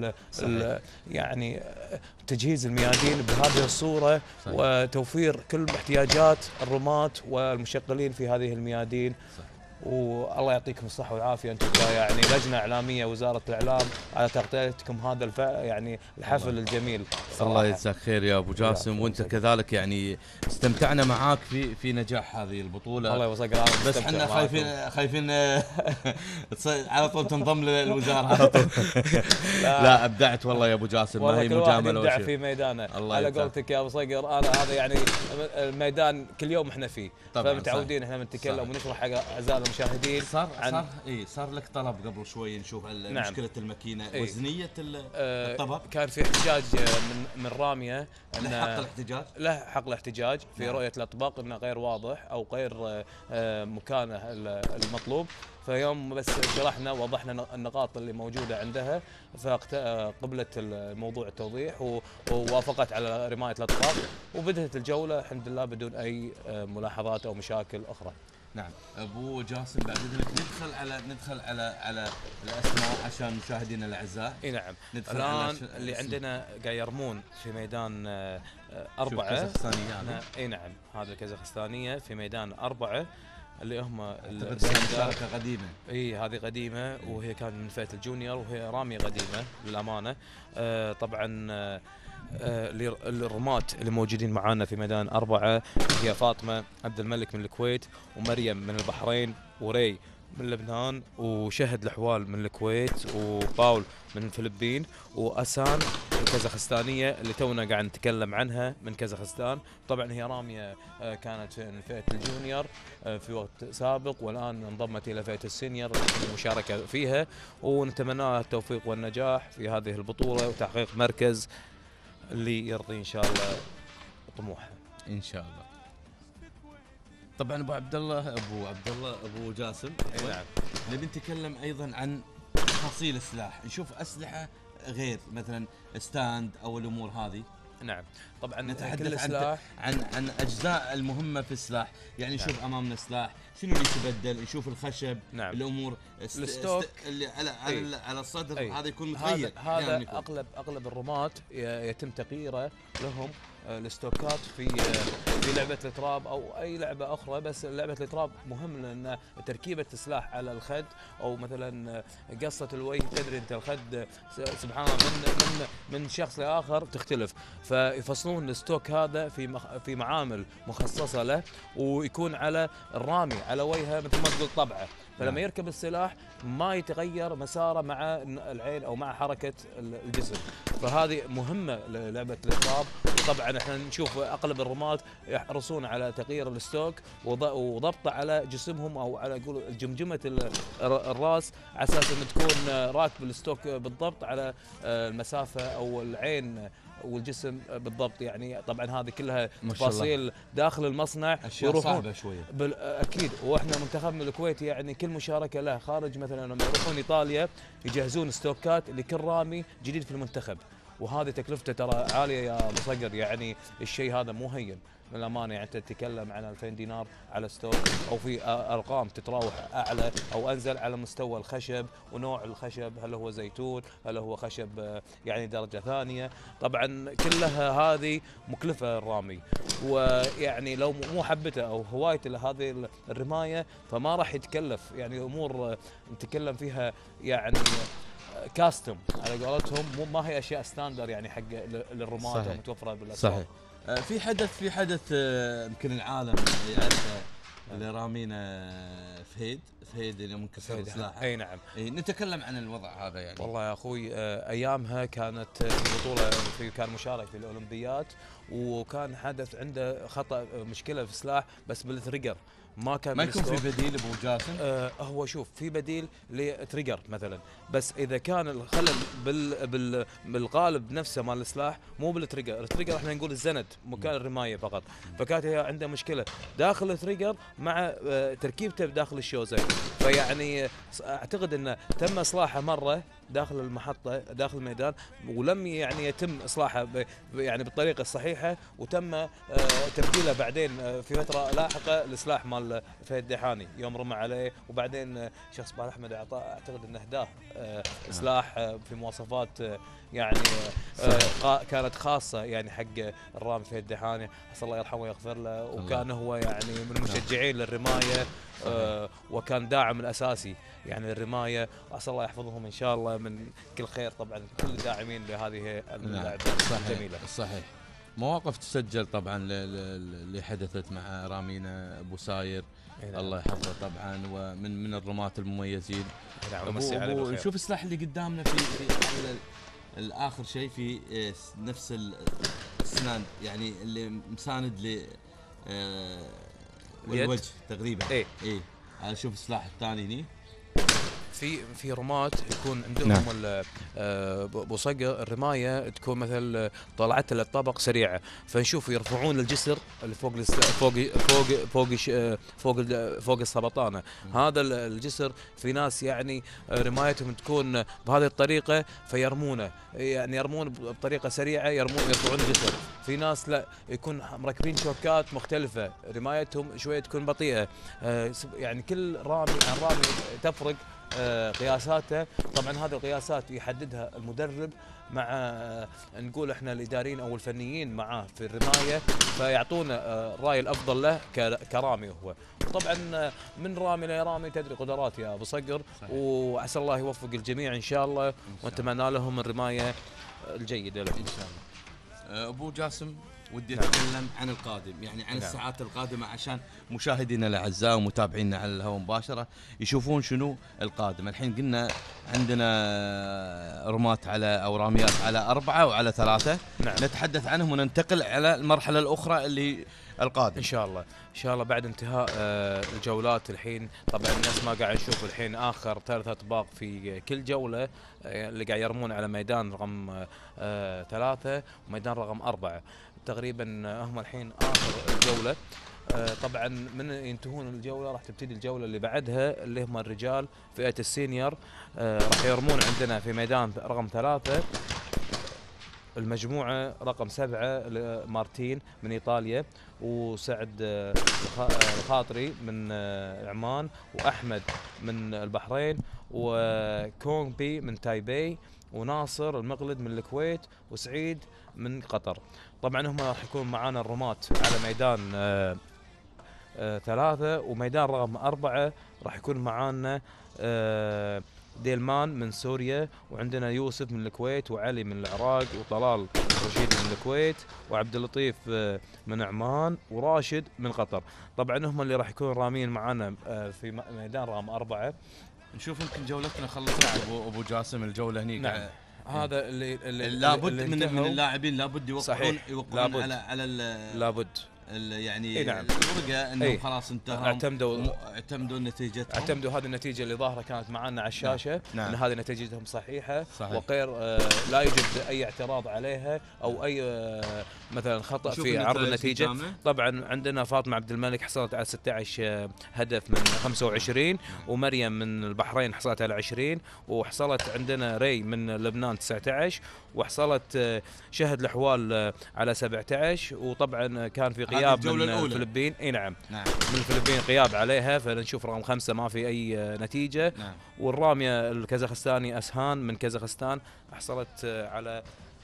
يعني تجهيز الميادين بهذه الصوره. صحيح. وتوفير كل احتياجات الرماة والمشغلين في هذه الميادين. صحيح. والله يعطيكم الصحة والعافية انتم يعني لجنة إعلامية وزارة الإعلام على تغطيتكم هذا يعني الحفل الجميل. الله يجزاك خير يا أبو جاسم، وأنت كذلك يعني استمتعنا معاك في نجاح هذه البطولة. الله يوصلك. بس احنا خايفين على طول تنضم للوزارة على طول. لا أبدعت والله يا أبو جاسم، ما هي مجاملة ولا شيء. في ميدانه على قولتك يا أبو صقر. أنا هذا يعني الميدان كل يوم احنا فيه، فمتعودين احنا نتكلم ونشرح حق أعزائنا المشاهدين. صار لك طلب قبل شوي نشوف مشكلة الماكينة. وزنية الطبق كان في احتجاج من رامية له حق الاحتجاج، له حق الاحتجاج في نعم. رؤية الأطباق انه غير واضح او غير مكانه المطلوب. فيوم بس شرحنا ووضحنا النقاط اللي موجودة عندها فقبلت الموضوع التوضيح ووافقت على رماية الأطباق وبدأت الجولة الحمد لله بدون أي ملاحظات أو مشاكل أخرى. نعم. ابو جاسم بعد اذنك ندخل على الاسماء عشان مشاهدينا الاعزاء. اي نعم. الان اللي عندنا قاعد يرمون في ميدان 4 كازاخستانيه. اي نعم هذا الكازاخستانيه في ميدان 4 اللي هم مشاركه قديمه. اي هذه قديمه وهي كانت من فئه الجونيور وهي راميه قديمه للامانه. طبعا الرماة اللي موجودين معانا في ميدان 4 هي فاطمة عبد الملك من الكويت ومريم من البحرين وري من لبنان، وشهد الحوال من الكويت، وباول من الفلبين، واسان الكازاخستانيه اللي تونا قاعد نتكلم عنها من كازاخستان. طبعا هي راميه كانت في فئه الجونيور في وقت سابق، والان انضمت الى فئه السينيور المشاركه فيها، ونتمنى لها التوفيق والنجاح في هذه البطوله وتحقيق مركز اللي يرضي ان شاء الله طموحها. ان شاء الله. طبعا ابو عبد الله ابو جاسم، نعم. نبي نتكلم ايضا عن تفاصيل السلاح، نشوف اسلحه غير مثلا ستاند او الامور هذه. نعم طبعا نتحدث كل سلاح عن اجزاء المهمه في السلاح، يعني نشوف امامنا سلاح شنو اللي يتبدل، نشوف الخشب. نعم. الامور الستوك اللي على الصدر هذا يكون هذا متغير. هذا يعني اغلب الرماة يتم تغييره لهم الستوكات في لعبه التراب او اي لعبه اخرى، بس لعبه التراب مهم لان تركيبه السلاح على الخد او مثلا قصه الوجه، تدري انت الخد سبحان الله من شخص لاخر تختلف، فيفصلون الستوك هذا في معامل مخصصه له، ويكون على الرامي على وجهه مثل ما تقول طبعه، فلما يركب السلاح ما يتغير مساره مع العين او مع حركه الجسم، فهذه مهمه للعبه التراب. وطبعا احنا نشوف اغلب الرماة يحرصون على تغيير الستوك وضبطه على جسمهم او على قول جمجمه الراس، على اساس ان تكون راكب الستوك بالضبط على المسافه او العين والجسم بالضبط. يعني طبعا هذه كلها تفاصيل داخل المصنع، اشياء صعبه شويه. اكيد. واحنا منتخبنا الكويتي يعني كل مشاركه له خارج، مثلا لما يروحون ايطاليا يجهزون ستوكات لكل رامي جديد في المنتخب، وهذه تكلفته ترى عاليه يا مصقر، يعني الشيء هذا مو هين للامانه. يعني انت تتكلم عن 2000 دينار على ستوك، او في ارقام تتراوح اعلى او انزل على مستوى الخشب ونوع الخشب، هل هو زيتون، هل هو خشب يعني درجه ثانيه. طبعا كلها هذه مكلفه الرامي، ويعني لو مو حبته او هوايته لهذه الرمايه فما راح يتكلف، يعني امور نتكلم فيها يعني كاستم على قولتهم، ما هي اشياء ستاندر يعني حق للرماة متوفره بالاسواق. صحيح. في حدث يمكن العالم يعرفه اللي رامينا فهيد اللي منكسر سلاحه. اي نعم. نتكلم عن الوضع هذا يعني. والله يا اخوي ايامها كانت في بطوله كان مشارك في الاولمبيات، وكان حدث عنده خطا مشكله في السلاح بس بالتريجر، ما يكون في بديل ابو جاسم. هو شوف في بديل لتريجر مثلا، بس اذا كان الخلل بالقالب نفسه مال السلاح مو بالتريجر، التريجر احنا نقول الزند مكان الرمايه فقط، فكانت هي عنده مشكله داخل التريجر مع تركيبته داخل الشوزه، فيعني اعتقد انه تم اصلاحه مره داخل المحطه داخل الميدان، ولم يعني يتم اصلاحه يعني بالطريقه الصحيحه، وتم تبديله بعدين في فتره لاحقه لسلاح مال فهد الديحاني يوم رمى عليه، وبعدين شخص بال احمد اعتقد انه اهداه سلاح في مواصفات يعني كانت خاصه يعني حق الرامي فهد الديحاني، عسى الله يرحمه ويغفر له، وكان هو يعني من المشجعين للرمايه وكان داعم الاساسي يعني للرمايه، عسى الله يحفظهم ان شاء الله من كل خير. طبعا كل الداعمين لهذه اللعبه الجميله. صحيح. مواقف تسجل طبعا اللي حدثت مع رامينا ابو ساير الله يحفظه طبعا، ومن الرماة المميزين. نشوف السلاح اللي قدامنا في الاخر شيء في نفس السنان، يعني اللي مساند ل والوجه تقريبا. ايه شوف السلاح الثاني هني في رماة يكون عندهم بصقة الرماية تكون مثل طلعت الطبق سريعة، فنشوف يرفعون الجسر اللي فوق السبطانة، هذا الجسر في ناس يعني رمايتهم تكون بهذه الطريقة فيرمونه، يعني يرمون بطريقة سريعة يرفعون الجسر. في ناس لا يكون مركبين شوكات مختلفة رمايتهم شوية تكون بطيئة، يعني كل رامي عن رامي تفرق قياساته. طبعا هذه القياسات يحددها المدرب مع نقول احنا الاداريين او الفنيين معاه في الرمايه، فيعطونا الراي الافضل له كرامي هو. وطبعا من رامي لرامي تدري قدرات يا ابو صقر، وعسى الله يوفق الجميع ان شاء الله، ونتمنى لهم الرمايه الجيده له ان شاء الله. ابو جاسم ودي اتكلم عن القادم، يعني عن الساعات القادمه، عشان مشاهدينا الاعزاء ومتابعينا على الهواء مباشره يشوفون شنو القادم. الحين قلنا عندنا رمات على او راميات على 4 وعلى 3. نعم. نتحدث عنهم وننتقل على المرحله الاخرى اللي القادم ان شاء الله بعد انتهاء الجولات. الحين طبعا الناس ما قاعد نشوف الحين اخر 3 اطباق في كل جوله اللي قاعد يرمون على ميدان رقم 3 وميدان رقم 4 تقريبا. هم الحين اخر الجوله. طبعا من ينتهون الجوله راح تبتدي الجوله اللي بعدها اللي هم الرجال فئه السينيور. راح يرمون عندنا في ميدان رقم 3 المجموعة رقم 7 مارتين من إيطاليا، وسعد الخاطري من عمان، وأحمد من البحرين، وكونغبي من تايبي، وناصر المقلد من الكويت، وسعيد من قطر. طبعا هم راح يكون معانا الرماة على ميدان 3 وميدان رقم 4 راح يكون معانا ديلمان من سوريا، وعندنا يوسف من الكويت، وعلي من العراق، وطلال رشيد من الكويت، وعبد اللطيف من عمان، وراشد من قطر. طبعا هم اللي راح يكونوا رامين معنا في ميدان رقم 4. نشوف يمكن جولتنا خلصنا ابو جاسم الجوله هني. نعم. هذا اللي لابد اللي من انتهوا. اللاعبين لابد يوقعون لابد. على لابد يعني نعم. الورقه انهم خلاص انتهوا، اعتمدوا نتيجتهم، اعتمدوا هذه النتيجه اللي ظاهره كانت معنا على الشاشه. نعم. ان هذه نتيجتهم صحيحه صحيح. وغير لا يوجد اي اعتراض عليها او اي مثلا خطا في عرض النتيجه. طبعا عندنا فاطمه عبد الملك حصلت على 16 هدف من 25، ومريم من البحرين حصلت على 20، وحصلت عندنا ري من لبنان 19، وحصلت شهد الحوال على 17. وطبعا كان في غياب من الفلبين. اي نعم. من الفلبين غياب عليها، فنشوف رقم 5 ما في اي نتيجه. نعم. والراميه الكازاخستاني اسهان من كازاخستان حصلت على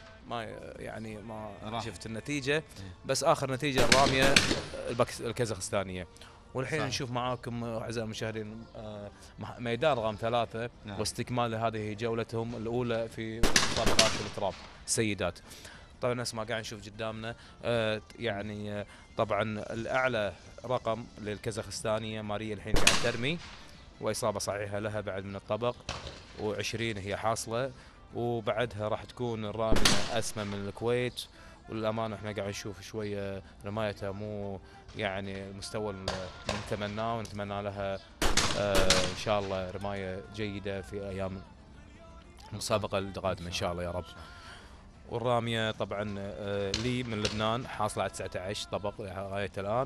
ما شفت النتيجه، بس اخر نتيجه الراميه الكازاخستانيه. والحين صحيح. نشوف معاكم اعزائي المشاهدين ميدان رقم 3. نعم. واستكمال هذه جولتهم الاولى في مسابقات التراب السيدات. طبعا الناس ما قاعد نشوف قدامنا يعني طبعا الاعلى رقم للكازاخستانيه ماريا الحين قاعد ترمي، واصابه صحيحه لها بعد من الطبق، و20 هي حاصله. وبعدها راح تكون الراميه اسمى من الكويت. والامانه احنا قاعد نشوف شويه رمايتها مو يعني المستوى اللي نتمناه، ونتمنى لها ان شاء الله رمايه جيده في ايام المسابقه القادمه ان شاء الله يا رب. والراميه طبعا لي من لبنان حاصله على 19 طبق لغايه الان.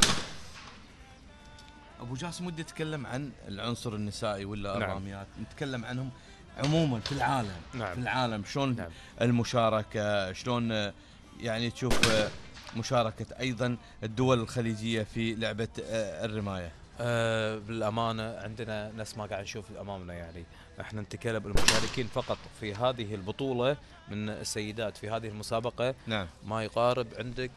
ابو جاسم ودي اتكلم عن العنصر النسائي ولا نعم. الراميات، نتكلم عنهم عموما في العالم. نعم. في العالم شلون نعم. المشاركه، شلون يعني تشوف مشاركه ايضا الدول الخليجيه في لعبه الرمايه؟ بالامانه عندنا ناس ما قاعد نشوف امامنا، يعني احنا نتكلم المشاركين فقط في هذه البطوله من السيدات في هذه المسابقه. نعم. ما يقارب عندك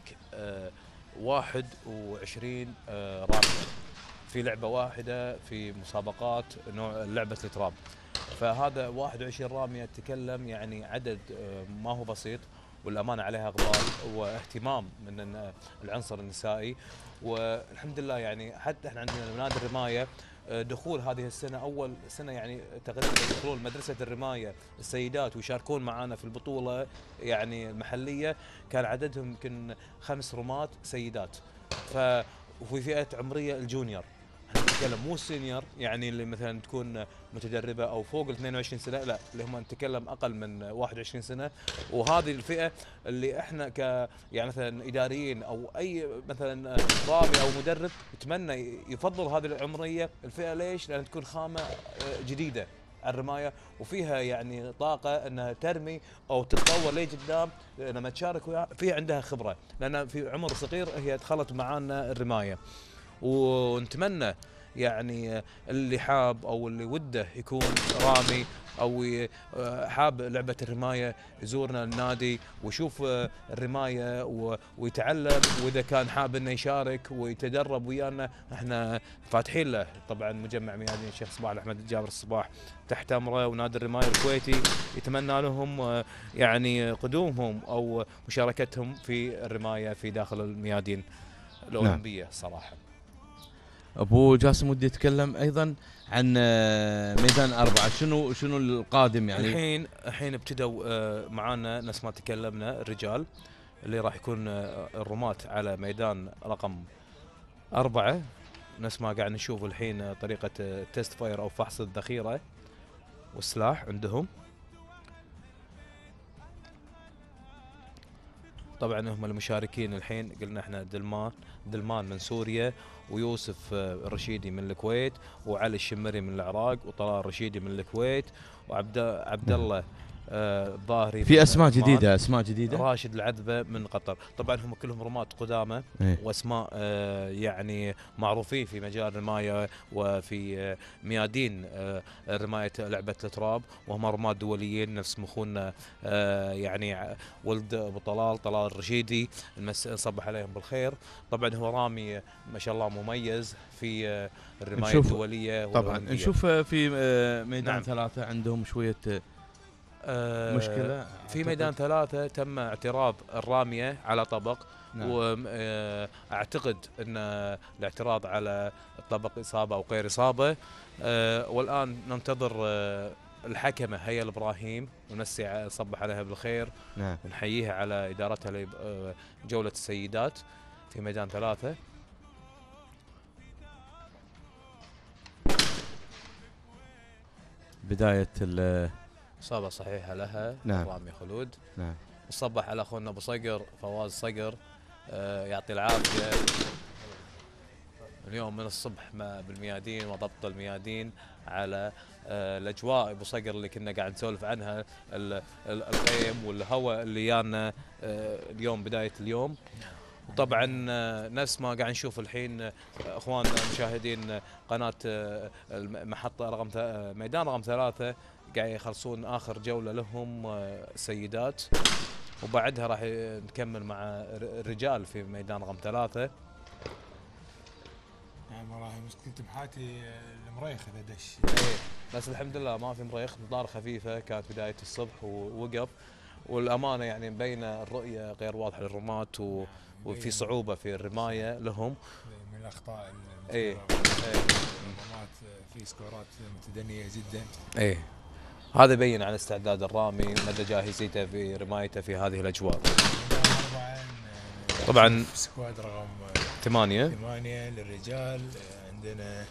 21 راميه في لعبه واحده في مسابقات نوع لعبه التراب. فهذا 21 راميه تتكلم يعني عدد ما هو بسيط، والامانه عليها اقبال واهتمام من العنصر النسائي. والحمد لله يعني حتى احنا عندنا نادي الرمايه دخول هذه السنه اول سنه يعني تقريبا يدخلون مدرسه الرمايه السيدات ويشاركون معنا في البطوله يعني المحليه، كان عددهم يمكن 5 رمات سيدات. وفي فئه عمريه الجونيور، نتكلم مو السينيور يعني اللي مثلا تكون متدربه او فوق ال 22 سنه، لا اللي هم نتكلم اقل من 21 سنه. وهذه الفئه اللي احنا يعني مثلا اداريين او اي مثلا رامي او مدرب يتمنى يفضل هذه العمريه الفئه. ليش؟ لان تكون خامه جديده على الرمايه وفيها يعني طاقه انها ترمي او تتطور لي قدام لما تشارك فيها، عندها خبره لان في عمر صغير هي دخلت معانا الرمايه. ونتمنى يعني اللي حاب او اللي وده يكون رامي او حاب لعبه الرمايه يزورنا النادي ويشوف الرمايه ويتعلم، واذا كان حاب انه يشارك ويتدرب ويانا احنا فاتحين له. طبعا مجمع ميادين الشيخ صباح احمد جابر الصباح تحت امره، ونادي الرمايه الكويتي يتمنى لهم يعني قدومهم او مشاركتهم في الرمايه في داخل الميادين الاولمبيه صراحه. ابو جاسم ودي يتكلم ايضا عن ميدان 4، شنو القادم يعني؟ الحين ابتدوا معانا نفس ما تكلمنا الرجال اللي راح يكون الرماة على ميدان رقم 4، نفس ما قاعد نشوف الحين طريقة تيست فاير او فحص الذخيرة والسلاح عندهم. طبعا هم المشاركين الحين قلنا احنا دلمان من سوريا، ويوسف الرشيدي من الكويت، وعلي الشمري من العراق، وطلال الرشيدي من الكويت، عبد الله الظاهري في من اسماء عمان، جديده، راشد العذبه من قطر. طبعا هم كلهم رماة قدامى واسماء يعني معروفين في مجال الرمايه وفي ميادين رمايه لعبه التراب، وهم رماة دوليين نفس اخونا يعني ولد ابو طلال الرشيدي، نصبح عليهم بالخير. طبعا هو رامي ما شاء الله مميز في الرمايه الدوليه طبعا نشوف في ميدان نعم. 3 عندهم شويه مشكلة في ميدان 3 تم اعتراض الرامية على طبق. نعم. واعتقد ان الاعتراض على طبق اصابة او غير اصابة، والان ننتظر الحكمة هيا الابراهيم ونسي صبح عليها بالخير. نعم. ونحييها على ادارتها لجولة السيدات في ميدان 3. بداية إصابة صحيحة لها. نعم. رامي خلود. نعم. وصبح على أخونا أبو صقر فواز صقر، يعطي العافية. اليوم من الصبح بالميادين وضبط الميادين على الأجواء أبو صقر اللي كنا قاعد نسولف عنها، القيم والهواء اللي جانا اليوم بداية اليوم. وطبعا نفس ما قاعد نشوف الحين اخواننا المشاهدين قناه المحطه رقم ميدان رقم 3 قاعد يخلصون اخر جوله لهم سيدات، وبعدها راح نكمل مع الرجال في ميدان رقم 3. نعم والله كنت بحاتي المريخ اذا دش. ايه بس الحمد لله ما في مريخ، مطار خفيفه كانت بدايه الصبح ووقف، والامانه يعني مبينه الرؤيه غير واضحه للرماة وفي صعوبه في الرمايه لهم من الاخطاء. ايه الرماة في سكورات متدنيه جدا. ايه هذا يبين عن استعداد الرامي مدى جاهزيته في رمايته في هذه الاجواء. طبعا سكواد رقم 8 للرجال عندنا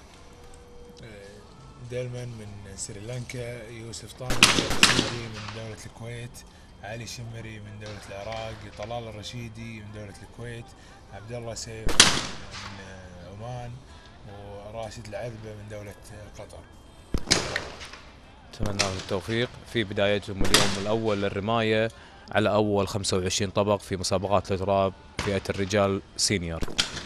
ديلمان من سريلانكا، يوسف طاني من دولة الكويت، علي شمري من دولة العراق، طلال الرشيدي من دولة الكويت، عبد الله سيف من عمان، وراشد العذبة من دولة قطر. أتمنى لهم التوفيق في بدايتهم اليوم الأول للرماية على أول 25 طبق في مسابقات التراب فئة الرجال سينيور.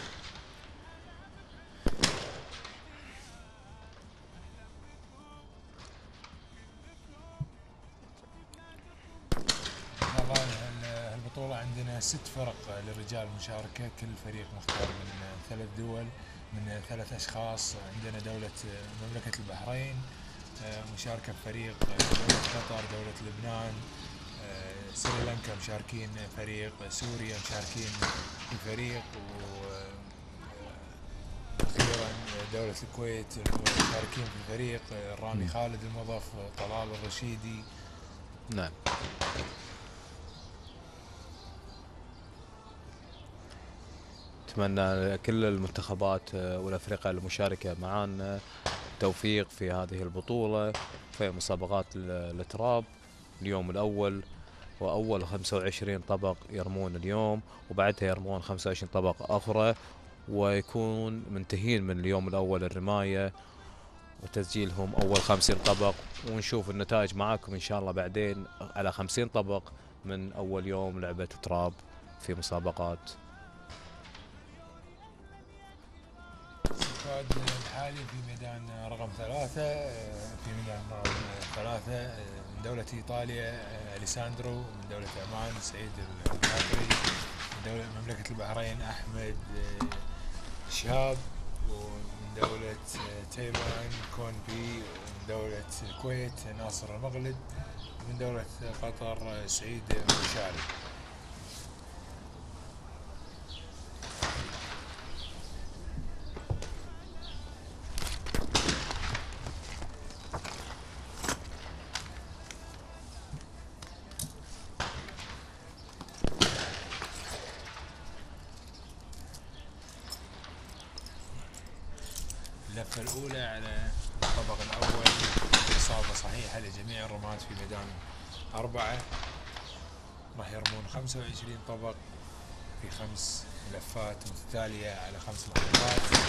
البطولة عندنا 6 فرق للرجال مشاركة، كل فريق مختار من 3 دول من 3 أشخاص. عندنا دولة مملكة البحرين مشاركة بفريق، دولة قطر، دولة لبنان، سريلانكا مشاركين فريق، سوريا مشاركين بفريق، وأخيرا دولة الكويت مشاركين في فريق، الرامي خالد المضف، طلال الرشيدي. نعم. أتمنى كل المنتخبات والأفرقة المشاركة معانا توفيق في هذه البطولة في مسابقات التراب. اليوم الأول وأول 25 طبق يرمون اليوم، وبعدها يرمون 25 طبق أخرى، ويكون منتهين من اليوم الأول الرماية وتسجيلهم أول 50 طبق، ونشوف النتائج معاكم إن شاء الله بعدين على 50 طبق من أول يوم لعبة تراب في مسابقات. الاستعداد الحالي في ميدان رقم 3. في ميدان رقم 3 من دولة إيطاليا أليساندرو، من دولة عمان سعيد المقري، من دولة مملكة البحرين أحمد شهاب، ومن دولة تايوان كون بي، ومن دولة الكويت ناصر المغلد، ومن دولة قطر سعيد مشاري. اللفة الأولى على الطبق الأول، إصابة صحيحة لجميع الرماة في ميدان 4. راح يرمون 25 طبق في 5 لفات متتالية على 5 محطات.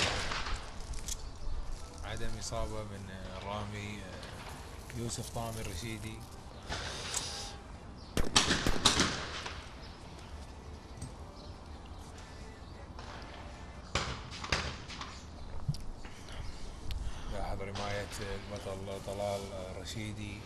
عدم إصابة من الرامي يوسف طامر رشيدي. لاحظ رماية البطل طلال رشيدي.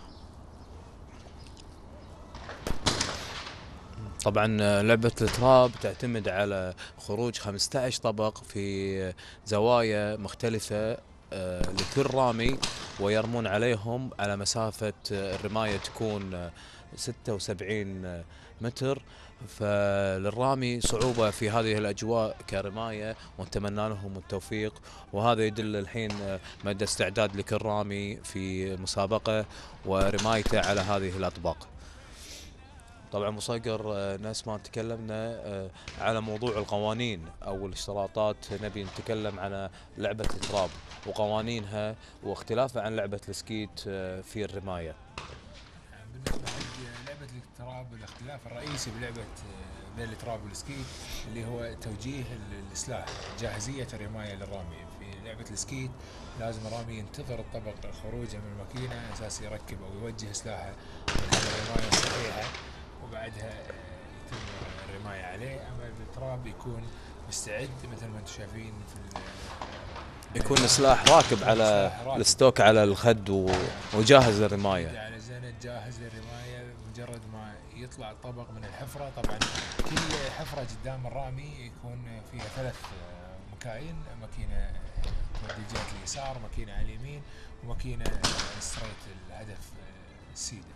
طبعا لعبة التراب تعتمد على خروج 15 طبق في زوايا مختلفة لكل رامي، ويرمون عليهم على مسافة الرماية تكون 76 متر. فللرامي صعوبة في هذه الأجواء كرماية، ونتمنى لهم التوفيق. وهذا يدل الحين مدى استعداد لكل رامي في المسابقة ورمايته على هذه الأطباق. طبعا مصقر ناس ما تكلمنا على موضوع القوانين او الاشتراطات. نبي نتكلم عن لعبة التراب وقوانينها واختلافها عن لعبة السكيت في الرماية. بالنسبة حق لعبة التراب، الاختلاف الرئيسي بلعبة بين التراب والسكيت اللي هو توجيه السلاح، جاهزية الرماية للرامي. في لعبة السكيت لازم الرامي ينتظر الطبق خروجه من الماكينة على اساس يركب او يوجه سلاحه من الرماية الصحيحة، وبعدها يتم الرماية عليه. أما بالتراب يكون مستعد مثل ما أنتم شايفين يكون السلاح راكب على الستوك على الخد وجاهز للرماية، على زند جاهز للرماية. مجرد ما يطلع الطبق من الحفرة، طبعا كل حفرة قدام الرامي يكون فيها 3 مكاين، ماكينة تودي جهة اليسار، ماكينة على اليمين، وماكينة ستريت الهدف السيدة.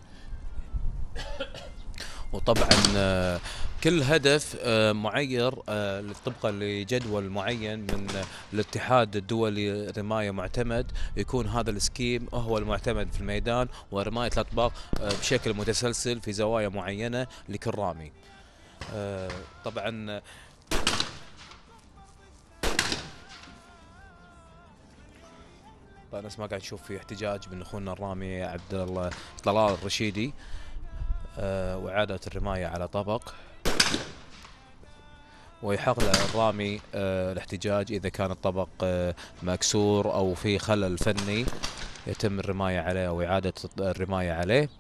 وطبعا كل هدف معير طبقا لجدول معين من الاتحاد الدولي رماية معتمد. يكون هذا السكيم هو المعتمد في الميدان، ورماية الأطباق بشكل متسلسل في زوايا معينة لكل رامي. طبعا نفس ما قاعد نشوف في احتجاج من اخونا الرامي عبد الله طلال الرشيدي وإعادة الرماية على طبق، ويحق للرامي الاحتجاج إذا كان الطبق مكسور أو في خلل فني، يتم الرماية عليه أو إعادة الرماية عليه.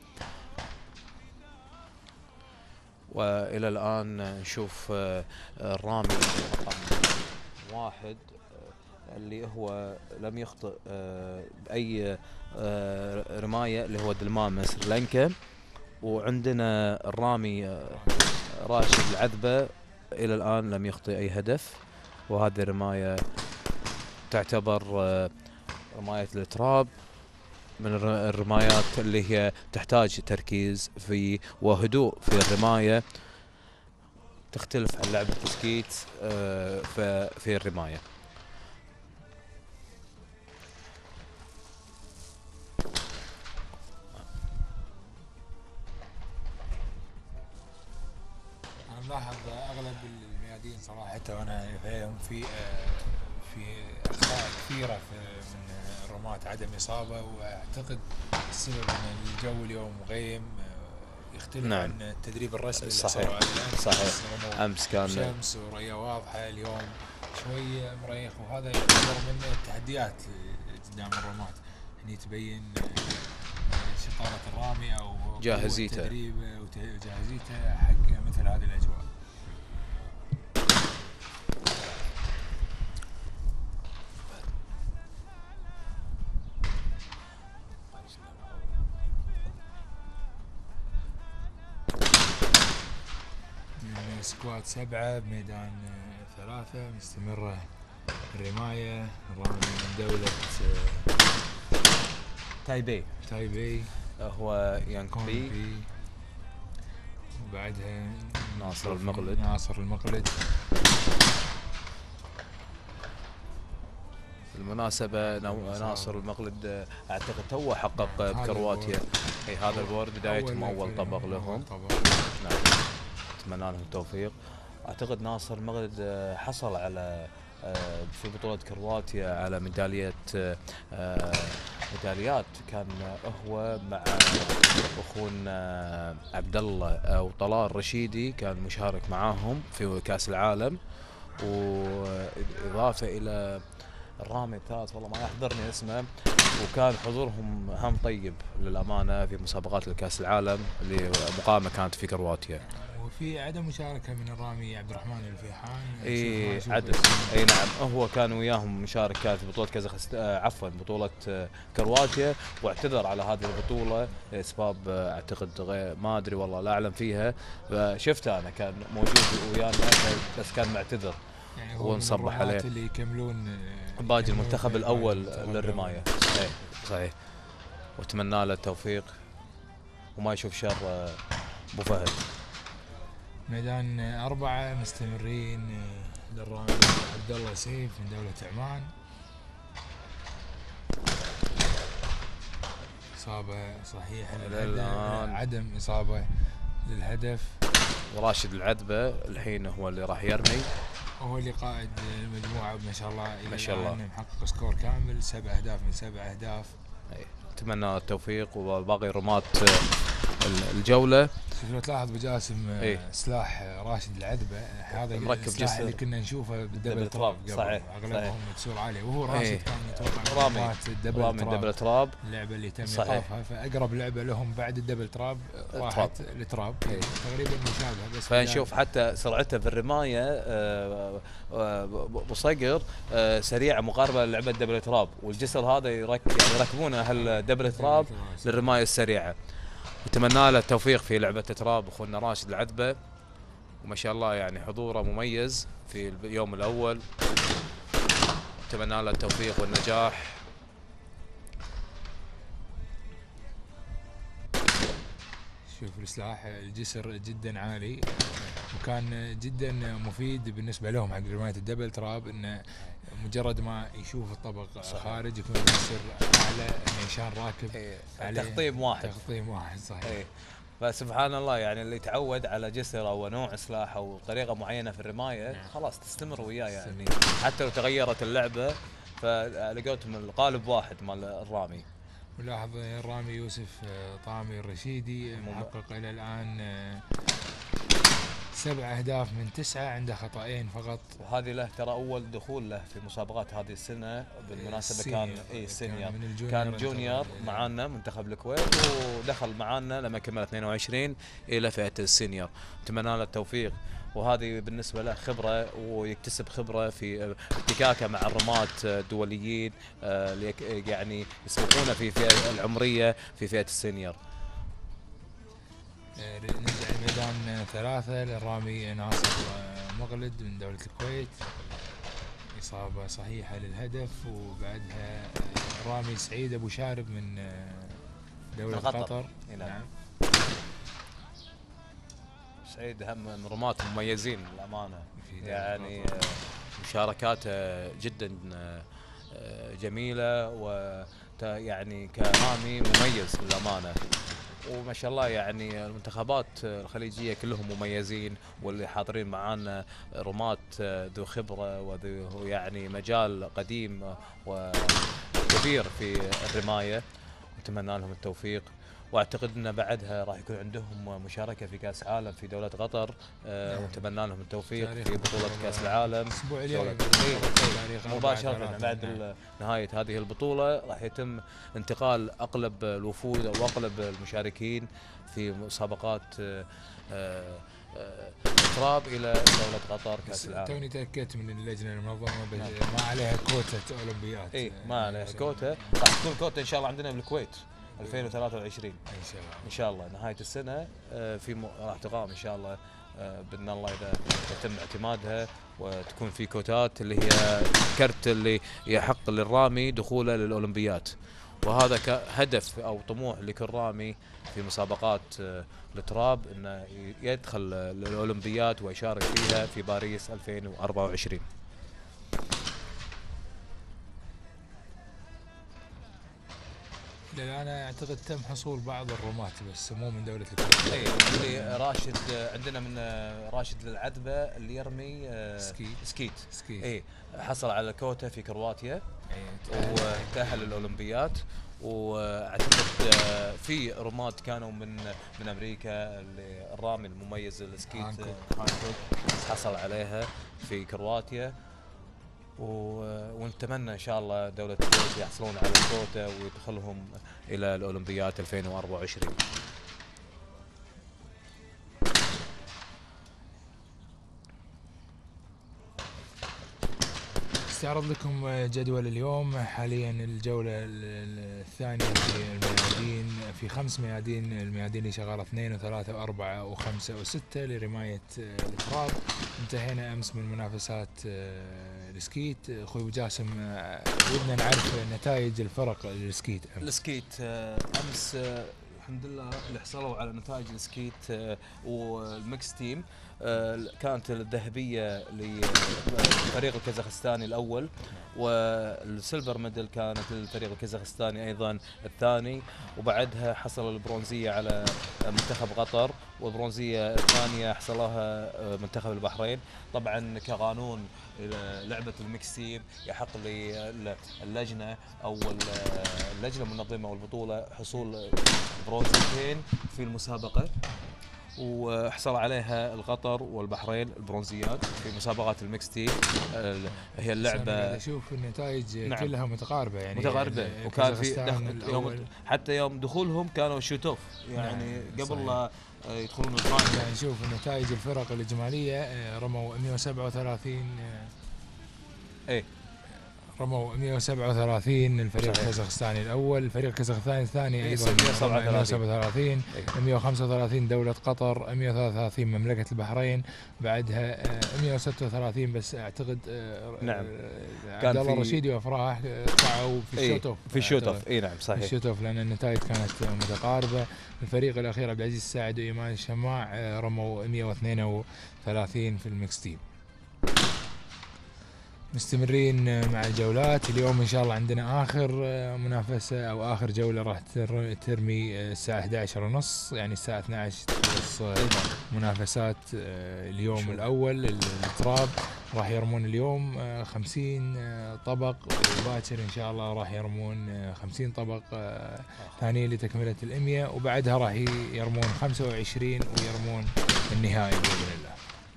وإلى الآن نشوف الرامي رقم 1 اللي هو لم يخطئ بأي رماية، اللي هو دلمان سريلانكا. وعندنا الرامي راشد العذبة إلى الآن لم يخطئ أي هدف. وهذه رماية تعتبر رماية التراب من الرمايات اللي هي تحتاج تركيز في وهدوء في الرماية، تختلف عن لعبة السكيت في الرماية. نلاحظ اغلب الميادين صراحه وانا فيهم في اخطاء كثيره من الرماة، عدم اصابه. واعتقد السبب ان الجو اليوم غيم يختلف نعم. عن التدريب الرسمي اللي صحيح. صار الامس. صحيح. امس كان شمس ورؤيه واضحه، اليوم شوي مريخ، وهذا يعتبر من التحديات قدام الرماة، يعني تبين شطارة الرامي او جاهزيته تدريبه وجاهزيته حق مثل هذه الاجواء. سكواد 7 بميدان 3 مستمرة الرماية. الرامي من دولة تايبي هو يانكوبي. وبعدها ناصر المقلد. بالمناسبة ناصر المقلد اعتقد تو حقق بكرواتيا. اي هذا البورد بدايتهم اول طبق لهم. نعم اتمنى لهم التوفيق. اعتقد ناصر المقلد حصل على في بطولة كرواتيا على ميداليات. كان هو مع اخونا عبد الله او طلال رشيدي كان مشارك معاهم في كأس العالم. واضافة الى الرامي الثالث والله ما يحضرني اسمه، وكان حضورهم هم طيب للأمانة في مسابقات الكأس العالم اللي مقامة كانت في كرواتيا. وفي عدم مشاركة من الرامي عبد الرحمن الفيحان. اي عدل. اي نعم هو كان وياهم مشارك كان في بطولة عفوا بطولة كرواتيا، واعتذر على هذه البطولة لأسباب اعتقد ما ادري والله لا اعلم فيها. شفته انا كان موجود ويانا بس كان معتذر يعني ونصبح عليه اللي يكملون باقي المنتخب الاول للرماية. صحيح واتمنى له التوفيق وما يشوف شر ابو فهد. ميدان 4 مستمرين للرامي عبد الله سيف من دولة عمان. إصابة صحيحة الآن، عدم إصابة للهدف. وراشد العذبة الحين هو اللي راح يرمي، وهو اللي قائد المجموعة ما شاء الله. ما شاء الله محقق سكور كامل 7 أهداف من 7 أهداف. اتمنى التوفيق وباقي رماة الجولة. لو تلاحظ بجاسم سلاح راشد العذبة هذا السلاح اللي كنا نشوفه بالدبل تراب قبل. صحيح اغلبهم تسول عليه، وهو راشد كان يتوقع رامي الدبل تراب اللعبة اللي تم ايقافها، فاقرب لعبة لهم بعد الدبل تراب راحت التراب تقريبا مشابهة. بس فنشوف حتى سرعته في الرماية ابو صقر سريعة مقاربة للعبة دبل تراب، والجسر هذا يركبونه اهل دبل تراب للرماية السريعة. اتمنى له التوفيق في لعبة تراب اخونا راشد العذبة، وما شاء الله يعني حضوره مميز في اليوم الاول. اتمنى له التوفيق والنجاح. شوف السلاح الجسر جدا عالي، وكان جدا مفيد بالنسبة لهم حق رماية الدبل تراب، انه مجرد ما يشوف الطبق صحيح. خارج يكون الجسر اعلى نيشان راكب عليه تخطيم واحد صحيح. فسبحان الله يعني اللي يتعود على جسر او نوع سلاح او طريقه معينه في الرمايه خلاص تستمر وياه يعني حتى لو تغيرت اللعبه فلقيتهم القالب واحد مال الرامي. ولاحظ الرامي يوسف طامي الرشيدي محقق الى الان 7 أهداف من 9، عنده خطأين فقط. وهذه له ترى أول دخول له في مسابقات هذه السنة بالمناسبة. كان السينيور كان جونيور معانا منتخب الكويت، ودخل معانا لما كمل 22 إلى فئة السينيور. أتمنى له التوفيق، وهذه بالنسبة له خبرة ويكتسب خبرة في احتكاكه مع الرماة الدوليين يعني يسبقونه في فئة العمرية في فئة السينيور. نرجع لميدان 3 للرامي ناصر مقلد من دولة الكويت. إصابة صحيحة للهدف. وبعدها رامي سعيد أبو شارب من دولة قطر. نعم سعيد هم من رماة مميزين للأمانة، يعني مشاركاته جدا جميلة، ويعني كرامي مميز للأمانة. وما شاء الله يعني المنتخبات الخليجية كلهم مميزين، واللي حاضرين معانا رماة ذو خبرة وذو يعني مجال قديم وكبير في الرماية. نتمنى لهم التوفيق، واعتقد ان بعدها راح يكون عندهم مشاركة في كأس عالم في دولة قطر. ونتمنى لهم التوفيق في بطولة كأس العالم مباشرة. بعد نهاية هذه البطولة راح يتم انتقال اغلب الوفود او اغلب المشاركين في مسابقات تراب الى دولة قطر كأس العالم. توني تأكدت من اللجنة المنظمة ما عليها كوتا اولمبيات. ما عليها كوتا، راح تكون كوتا ان شاء الله عندنا بالكويت 2023 ان شاء الله. ان شاء الله نهايه السنه راح تقام ان شاء الله باذن الله اذا يتم اعتمادها، وتكون في كوتات اللي هي كرت اللي يحق للرامي دخوله للاولمبيات، وهذا كهدف او طموح لكل رامي في مسابقات التراب انه يدخل للاولمبيات ويشارك فيها في باريس 2024. الان اعتقد تم حصول بعض الرمات بس مو من دوله الكويت. اي اللي راشد عندنا من راشد للعذبه اللي يرمي سكيت. اي حصل على كوتا في كرواتيا وتأهل للأولمبيات، واعتقد في رماد كانوا من امريكا، اللي الرامي المميز السكيت هانكوك حصل عليها في كرواتيا، ونتمنى ان شاء الله دولة الكويت يحصلون على الكوتا ويدخلهم الى الأولمبيات 2024. استعرض لكم جدول اليوم. حاليا الجولة الثانية في الميادين، في 5 ميادين، الميادين اللي شغالة 2 و3 و4 و5 و6 لرماية التراب. انتهينا امس من منافسات السكيت. اخوي ابو جاسم، ودنا نعرف نتائج الفرق السكيت امس. السكيت امس الحمد لله اللي حصلوا على نتائج السكيت والميكس تيم. كانت الذهبية للفريق الكازاخستاني الأول، والسيلفر ميدل كانت للفريق الكازاخستاني أيضا الثاني، وبعدها حصل البرونزية على منتخب قطر، والبرونزية الثانية حصلها منتخب البحرين. طبعا كقانون لعبة الميكس تيم يحق للجنة أو اللجنة المنظمة والبطولة حصول برونزيتين في المسابقة، وحصل عليها القطر والبحرين البرونزيات في مسابقات الميكس تيم. هي اللعبه اشوف النتائج نعم كلها متقاربه، يعني متقاربه، وكان في يوم حتى يوم دخولهم كانوا شوت اوف يعني نعم قبل لا يدخلون الفاينل. يعني نشوف النتائج الفرق الاجماليه، رموا 137 ايه رموا 137 الفريق الكازاخستاني الاول، الفريق الكازاخستاني الثاني ايضا 137 135 دوله قطر، 133 مملكه البحرين، بعدها 136 بس اعتقد نعم عبد الله الرشيدي وافراح طلعوا في الشوت اوف. في الشوت اوف اي نعم صحيح، في الشوت اوف لان النتائج كانت متقاربه. الفريق الاخير عبد العزيز الساعد وايمان الشماع رموا 132 في الميكس تيم. مستمرين مع الجولات. اليوم ان شاء الله عندنا اخر منافسه او اخر جوله راح ترمي الساعه 11:30، يعني الساعه 12 تخلص منافسات اليوم الاول. التراب راح يرمون اليوم 50 طبق، وباكر ان شاء الله راح يرمون 50 طبق ثانيين لتكمله ال100، وبعدها راح يرمون 25 ويرمون النهائي باذن الله.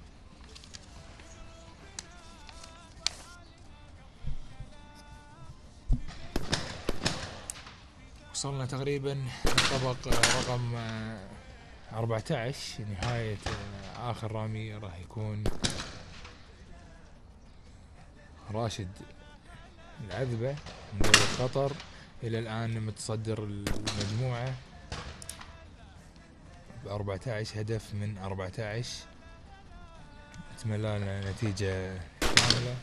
وصلنا تقريبا طبق رقم 14. نهاية آخر رامي راح يكون راشد العذبة من دولة قطر، إلى الآن متصدر المجموعة ب14 هدف من 14. أتمنى لنا نتيجة كاملة.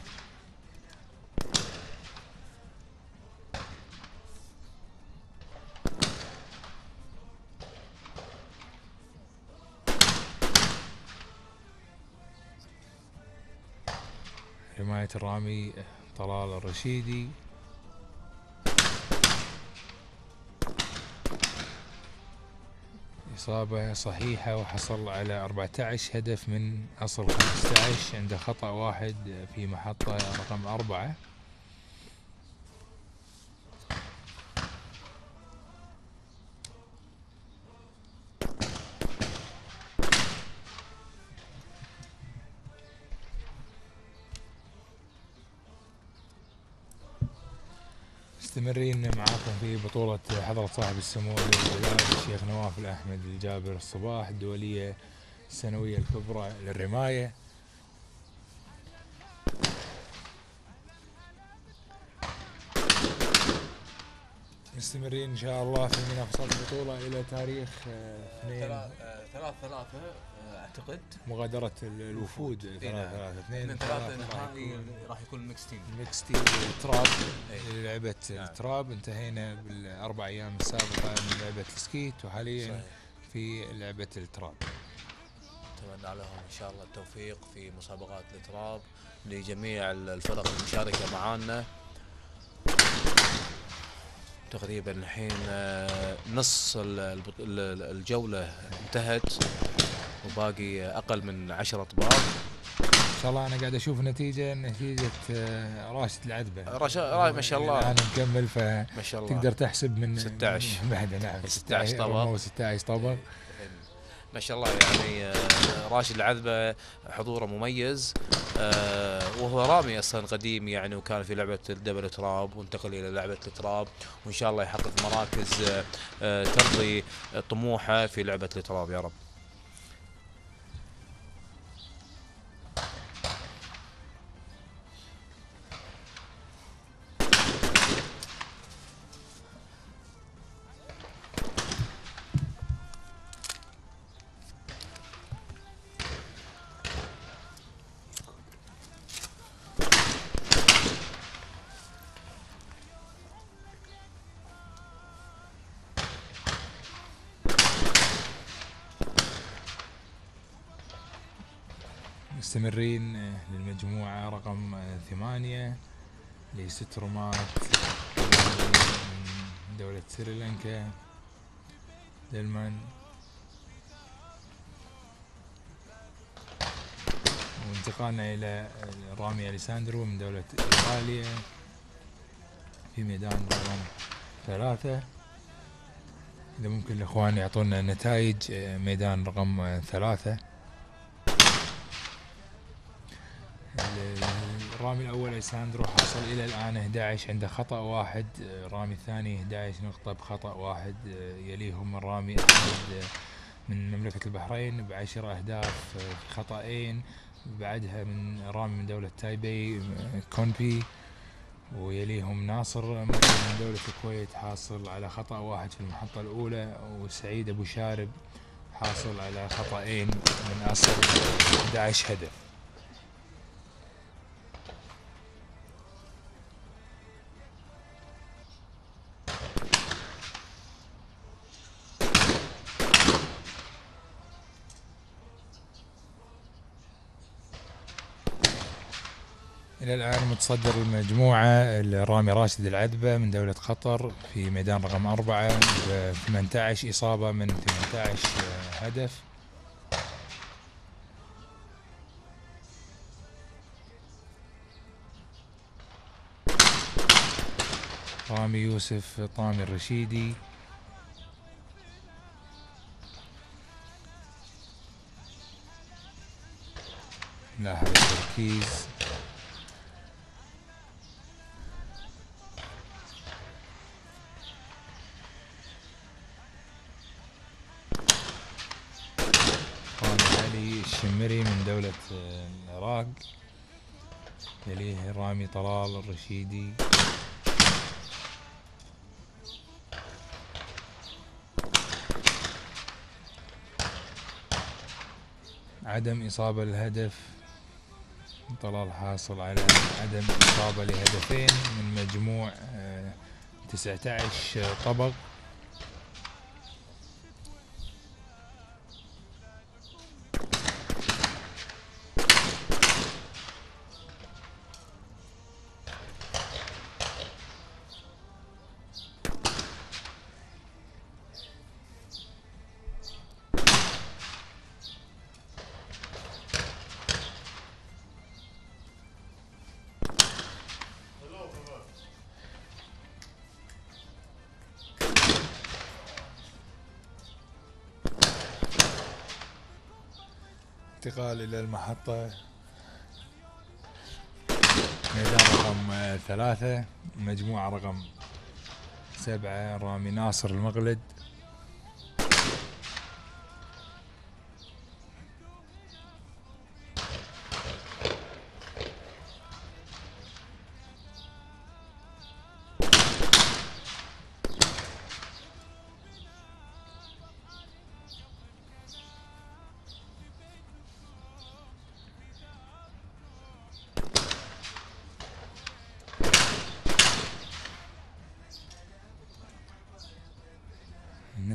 رماية الرامي طلال الرشيدي، إصابة صحيحة، وحصل على 14 هدف من أصل 15. عنده خطأ واحد في محطة رقم 4. مستمرين معاكم في بطولة حضرة صاحب السمو الولاية الشيخ نواف الأحمد الجابر الصباح، الدولية السنوية الكبرى للرماية. مستمرين إن شاء الله في منافسات البطولة إلى تاريخ 2 3 اعتقد مغادرة الوفود 3 نهائي راح يكون ميكس تيم. ميكس تيم تراب. إيه. لعبة التراب انتهينا بالأربع أيام السابقة من لعبة السكيت، وحاليا صحيح. في لعبة التراب. نتمنى لهم ان شاء الله التوفيق في مسابقات التراب لجميع الفرق المشاركه معانا. تقريبا الحين نص الجوله انتهت وباقي اقل من 10 اطباق. ان شاء الله انا قاعد اشوف نتيجه راشد العذبه ما شاء الله انا مكمل، ما شاء الله فتقدر تحسب من 16 بعد. نعم 16 طبق 16 طبق ما شاء الله. يعني راشد العذبة حضوره مميز، وهو رامي اصلا قديم يعني، وكان في لعبة الدبل تراب وانتقل الى لعبة التراب، وان شاء الله يحقق مراكز ترضي طموحه في لعبة التراب يا رب. مستمرين للمجموعة رقم 8 ل6 رمات من دولة سريلانكا دلمان، وانتقالنا إلى رامي أليساندرو من دولة إيطاليا في ميدان رقم 3. إذا ممكن الإخوان يعطونا نتائج ميدان رقم 3. الرامي الأول أليساندرو حصل إلى الآن 11 عنده خطأ واحد، الرامي الثاني 11 نقطة بخطأ واحد، يليهم الرامي أحمد من مملكة البحرين ب10 أهداف في خطأين، بعدها من رامي من دولة تايبي كونبي، ويليهم ناصر من دولة الكويت حاصل على خطأ واحد في المحطة الأولى، وسعيد أبو شارب حاصل على خطأين من أصل 11 هدف. إلى الآن متصدر المجموعة الرامي راشد العذبة من دولة قطر في ميدان رقم 4 ب 18 إصابة من 18 هدف. رامي يوسف طامي الرشيدي لاحظ التركيز. الشمري من دولة العراق، يليه رامي طلال الرشيدي. عدم إصابة الهدف، طلال حاصل على عدم إصابة لهدفين من مجموع 19 طبق. انتقال إلى المحطة ميدان رقم 3 مجموعة رقم 7 رامي ناصر المغلد.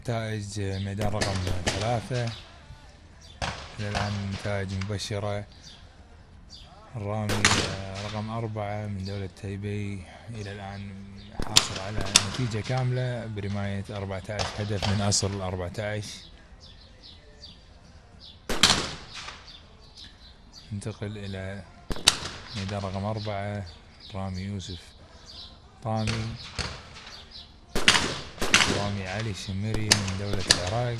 نتائج ميدان رقم 3 إلى الآن نتائج مبشرة. الرامي رقم 4 من دولة تايبي إلى الآن حاصل على نتيجة كاملة برماية 14 هدف من أصل 14. ننتقل إلى ميدان رقم 4 رامي يوسف طامي، رامي علي الشمري من دولة العراق.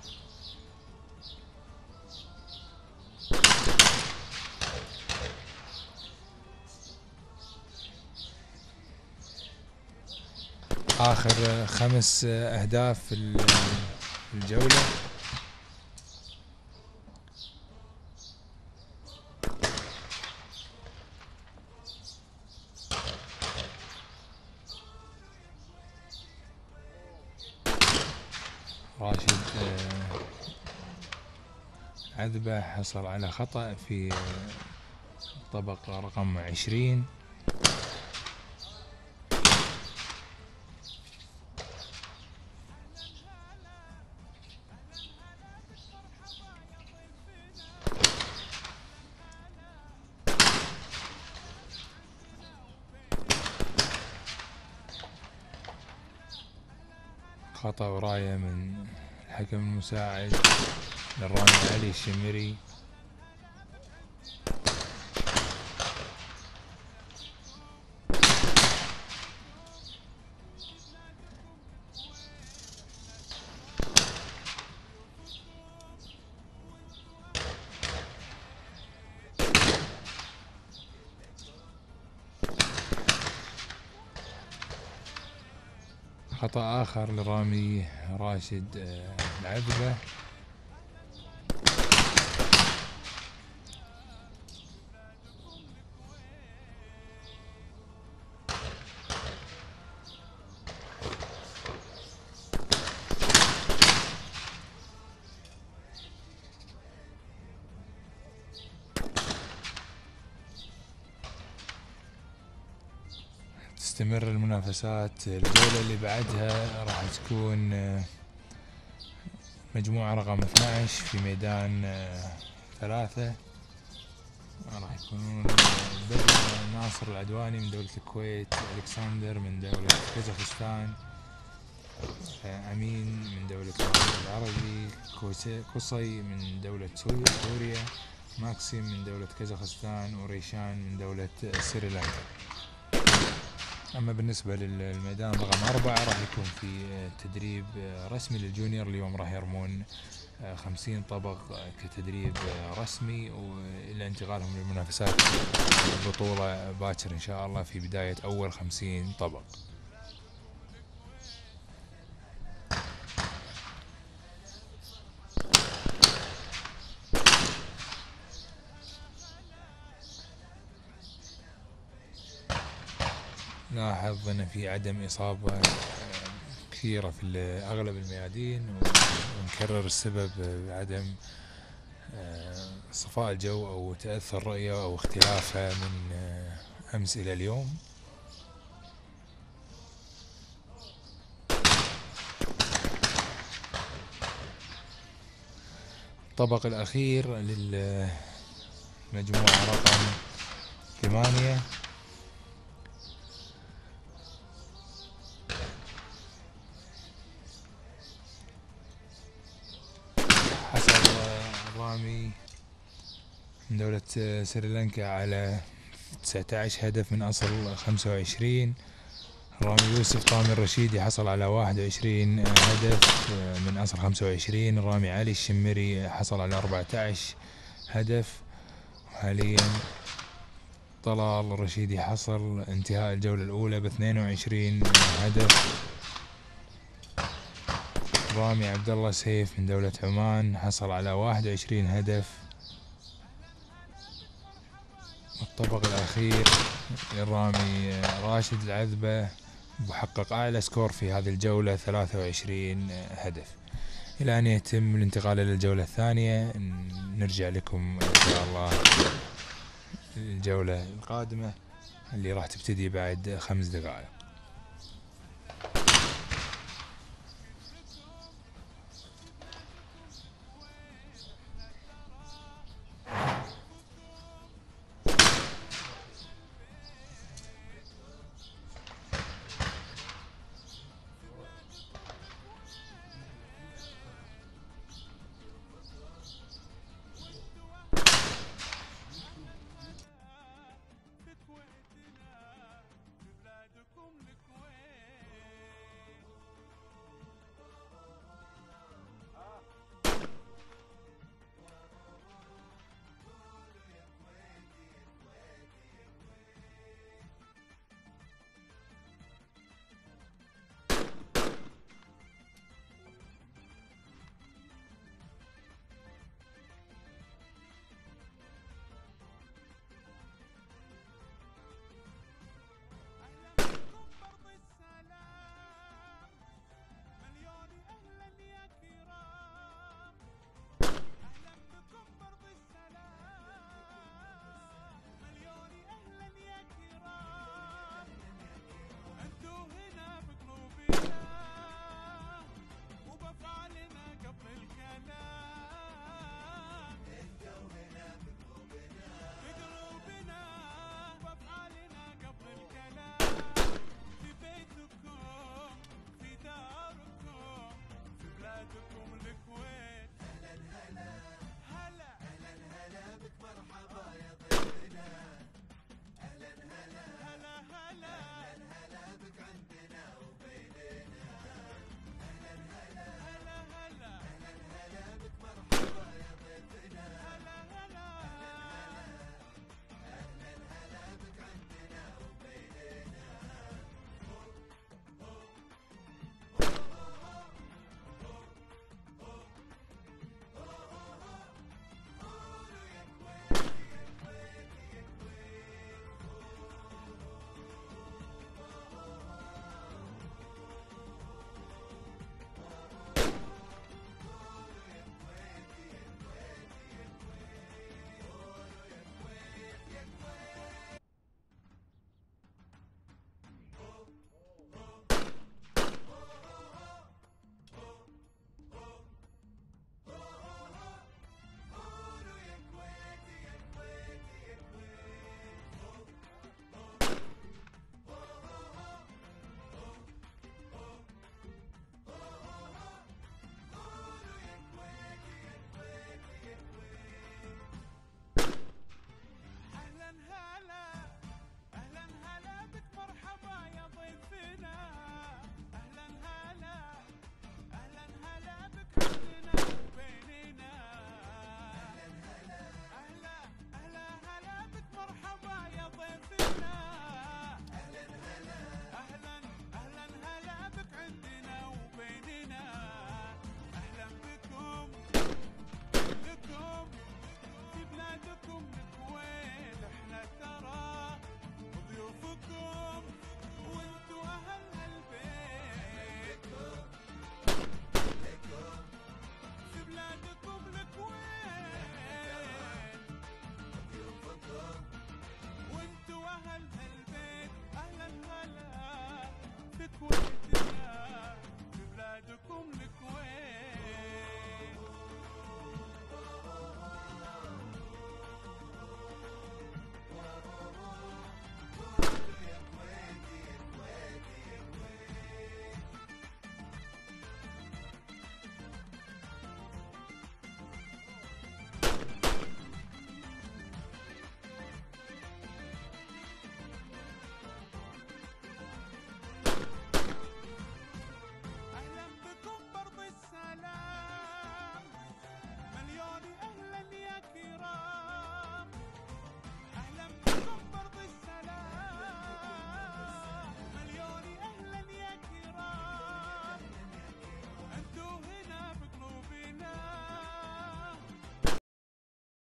آخر 5 أهداف في الجولة. راشد عذبة حصل على خطأ في طبق رقم 20. خطأ وراية من الحكم المساعد للرامي علي الشمري. خطأ آخر للرامي راشد العذبة. تستمر المنافسات. الجولة اللي بعدها راح تكون مجموعة رقم 12 في ميدان 3. راح يكونون بدر ناصر العدواني من دولة الكويت، الكسندر من دولة كازاخستان، امين من دولة الخليج العربي، قصي من دولة سوريا، ماكسيم من دولة كازاخستان، وريشان من دولة سريلانكا. أما بالنسبة للميدان رقم 4 راح يكون في تدريب رسمي للجونيور. اليوم راح يرمون 50 طبق كتدريب رسمي، وإلى انتقالهم للمنافسات البطولة باكر إن شاء الله في بداية أول 50 طبق. لاحظ أن في عدم إصابة كثيرة في أغلب الميادين، ونكرر السبب بعدم صفاء الجو أو تأثر الرؤية أو اختلافها من أمس إلى اليوم. الطبق الأخير للمجموعة رقم 8 حصل الرامي من دولة سريلانكا على 19 هدف من أصل 25. الرامي يوسف طامي الرشيدي حصل على 21 هدف من أصل 25. الرامي علي الشمري حصل على 14 هدف. حاليا طلال الرشيدي حصل انتهاء الجولة الأولى ب 22 هدف. الرامي عبد الله سيف من دولة عمان حصل على 21 هدف. الطبق الأخير للرامي راشد العذبة، وحقق أعلى سكور في هذه الجولة 23 هدف. إلى أن يتم الانتقال إلى الجولة الثانية نرجع لكم إن شاء الله الجولة القادمة اللي راح تبتدي بعد 5 دقائق.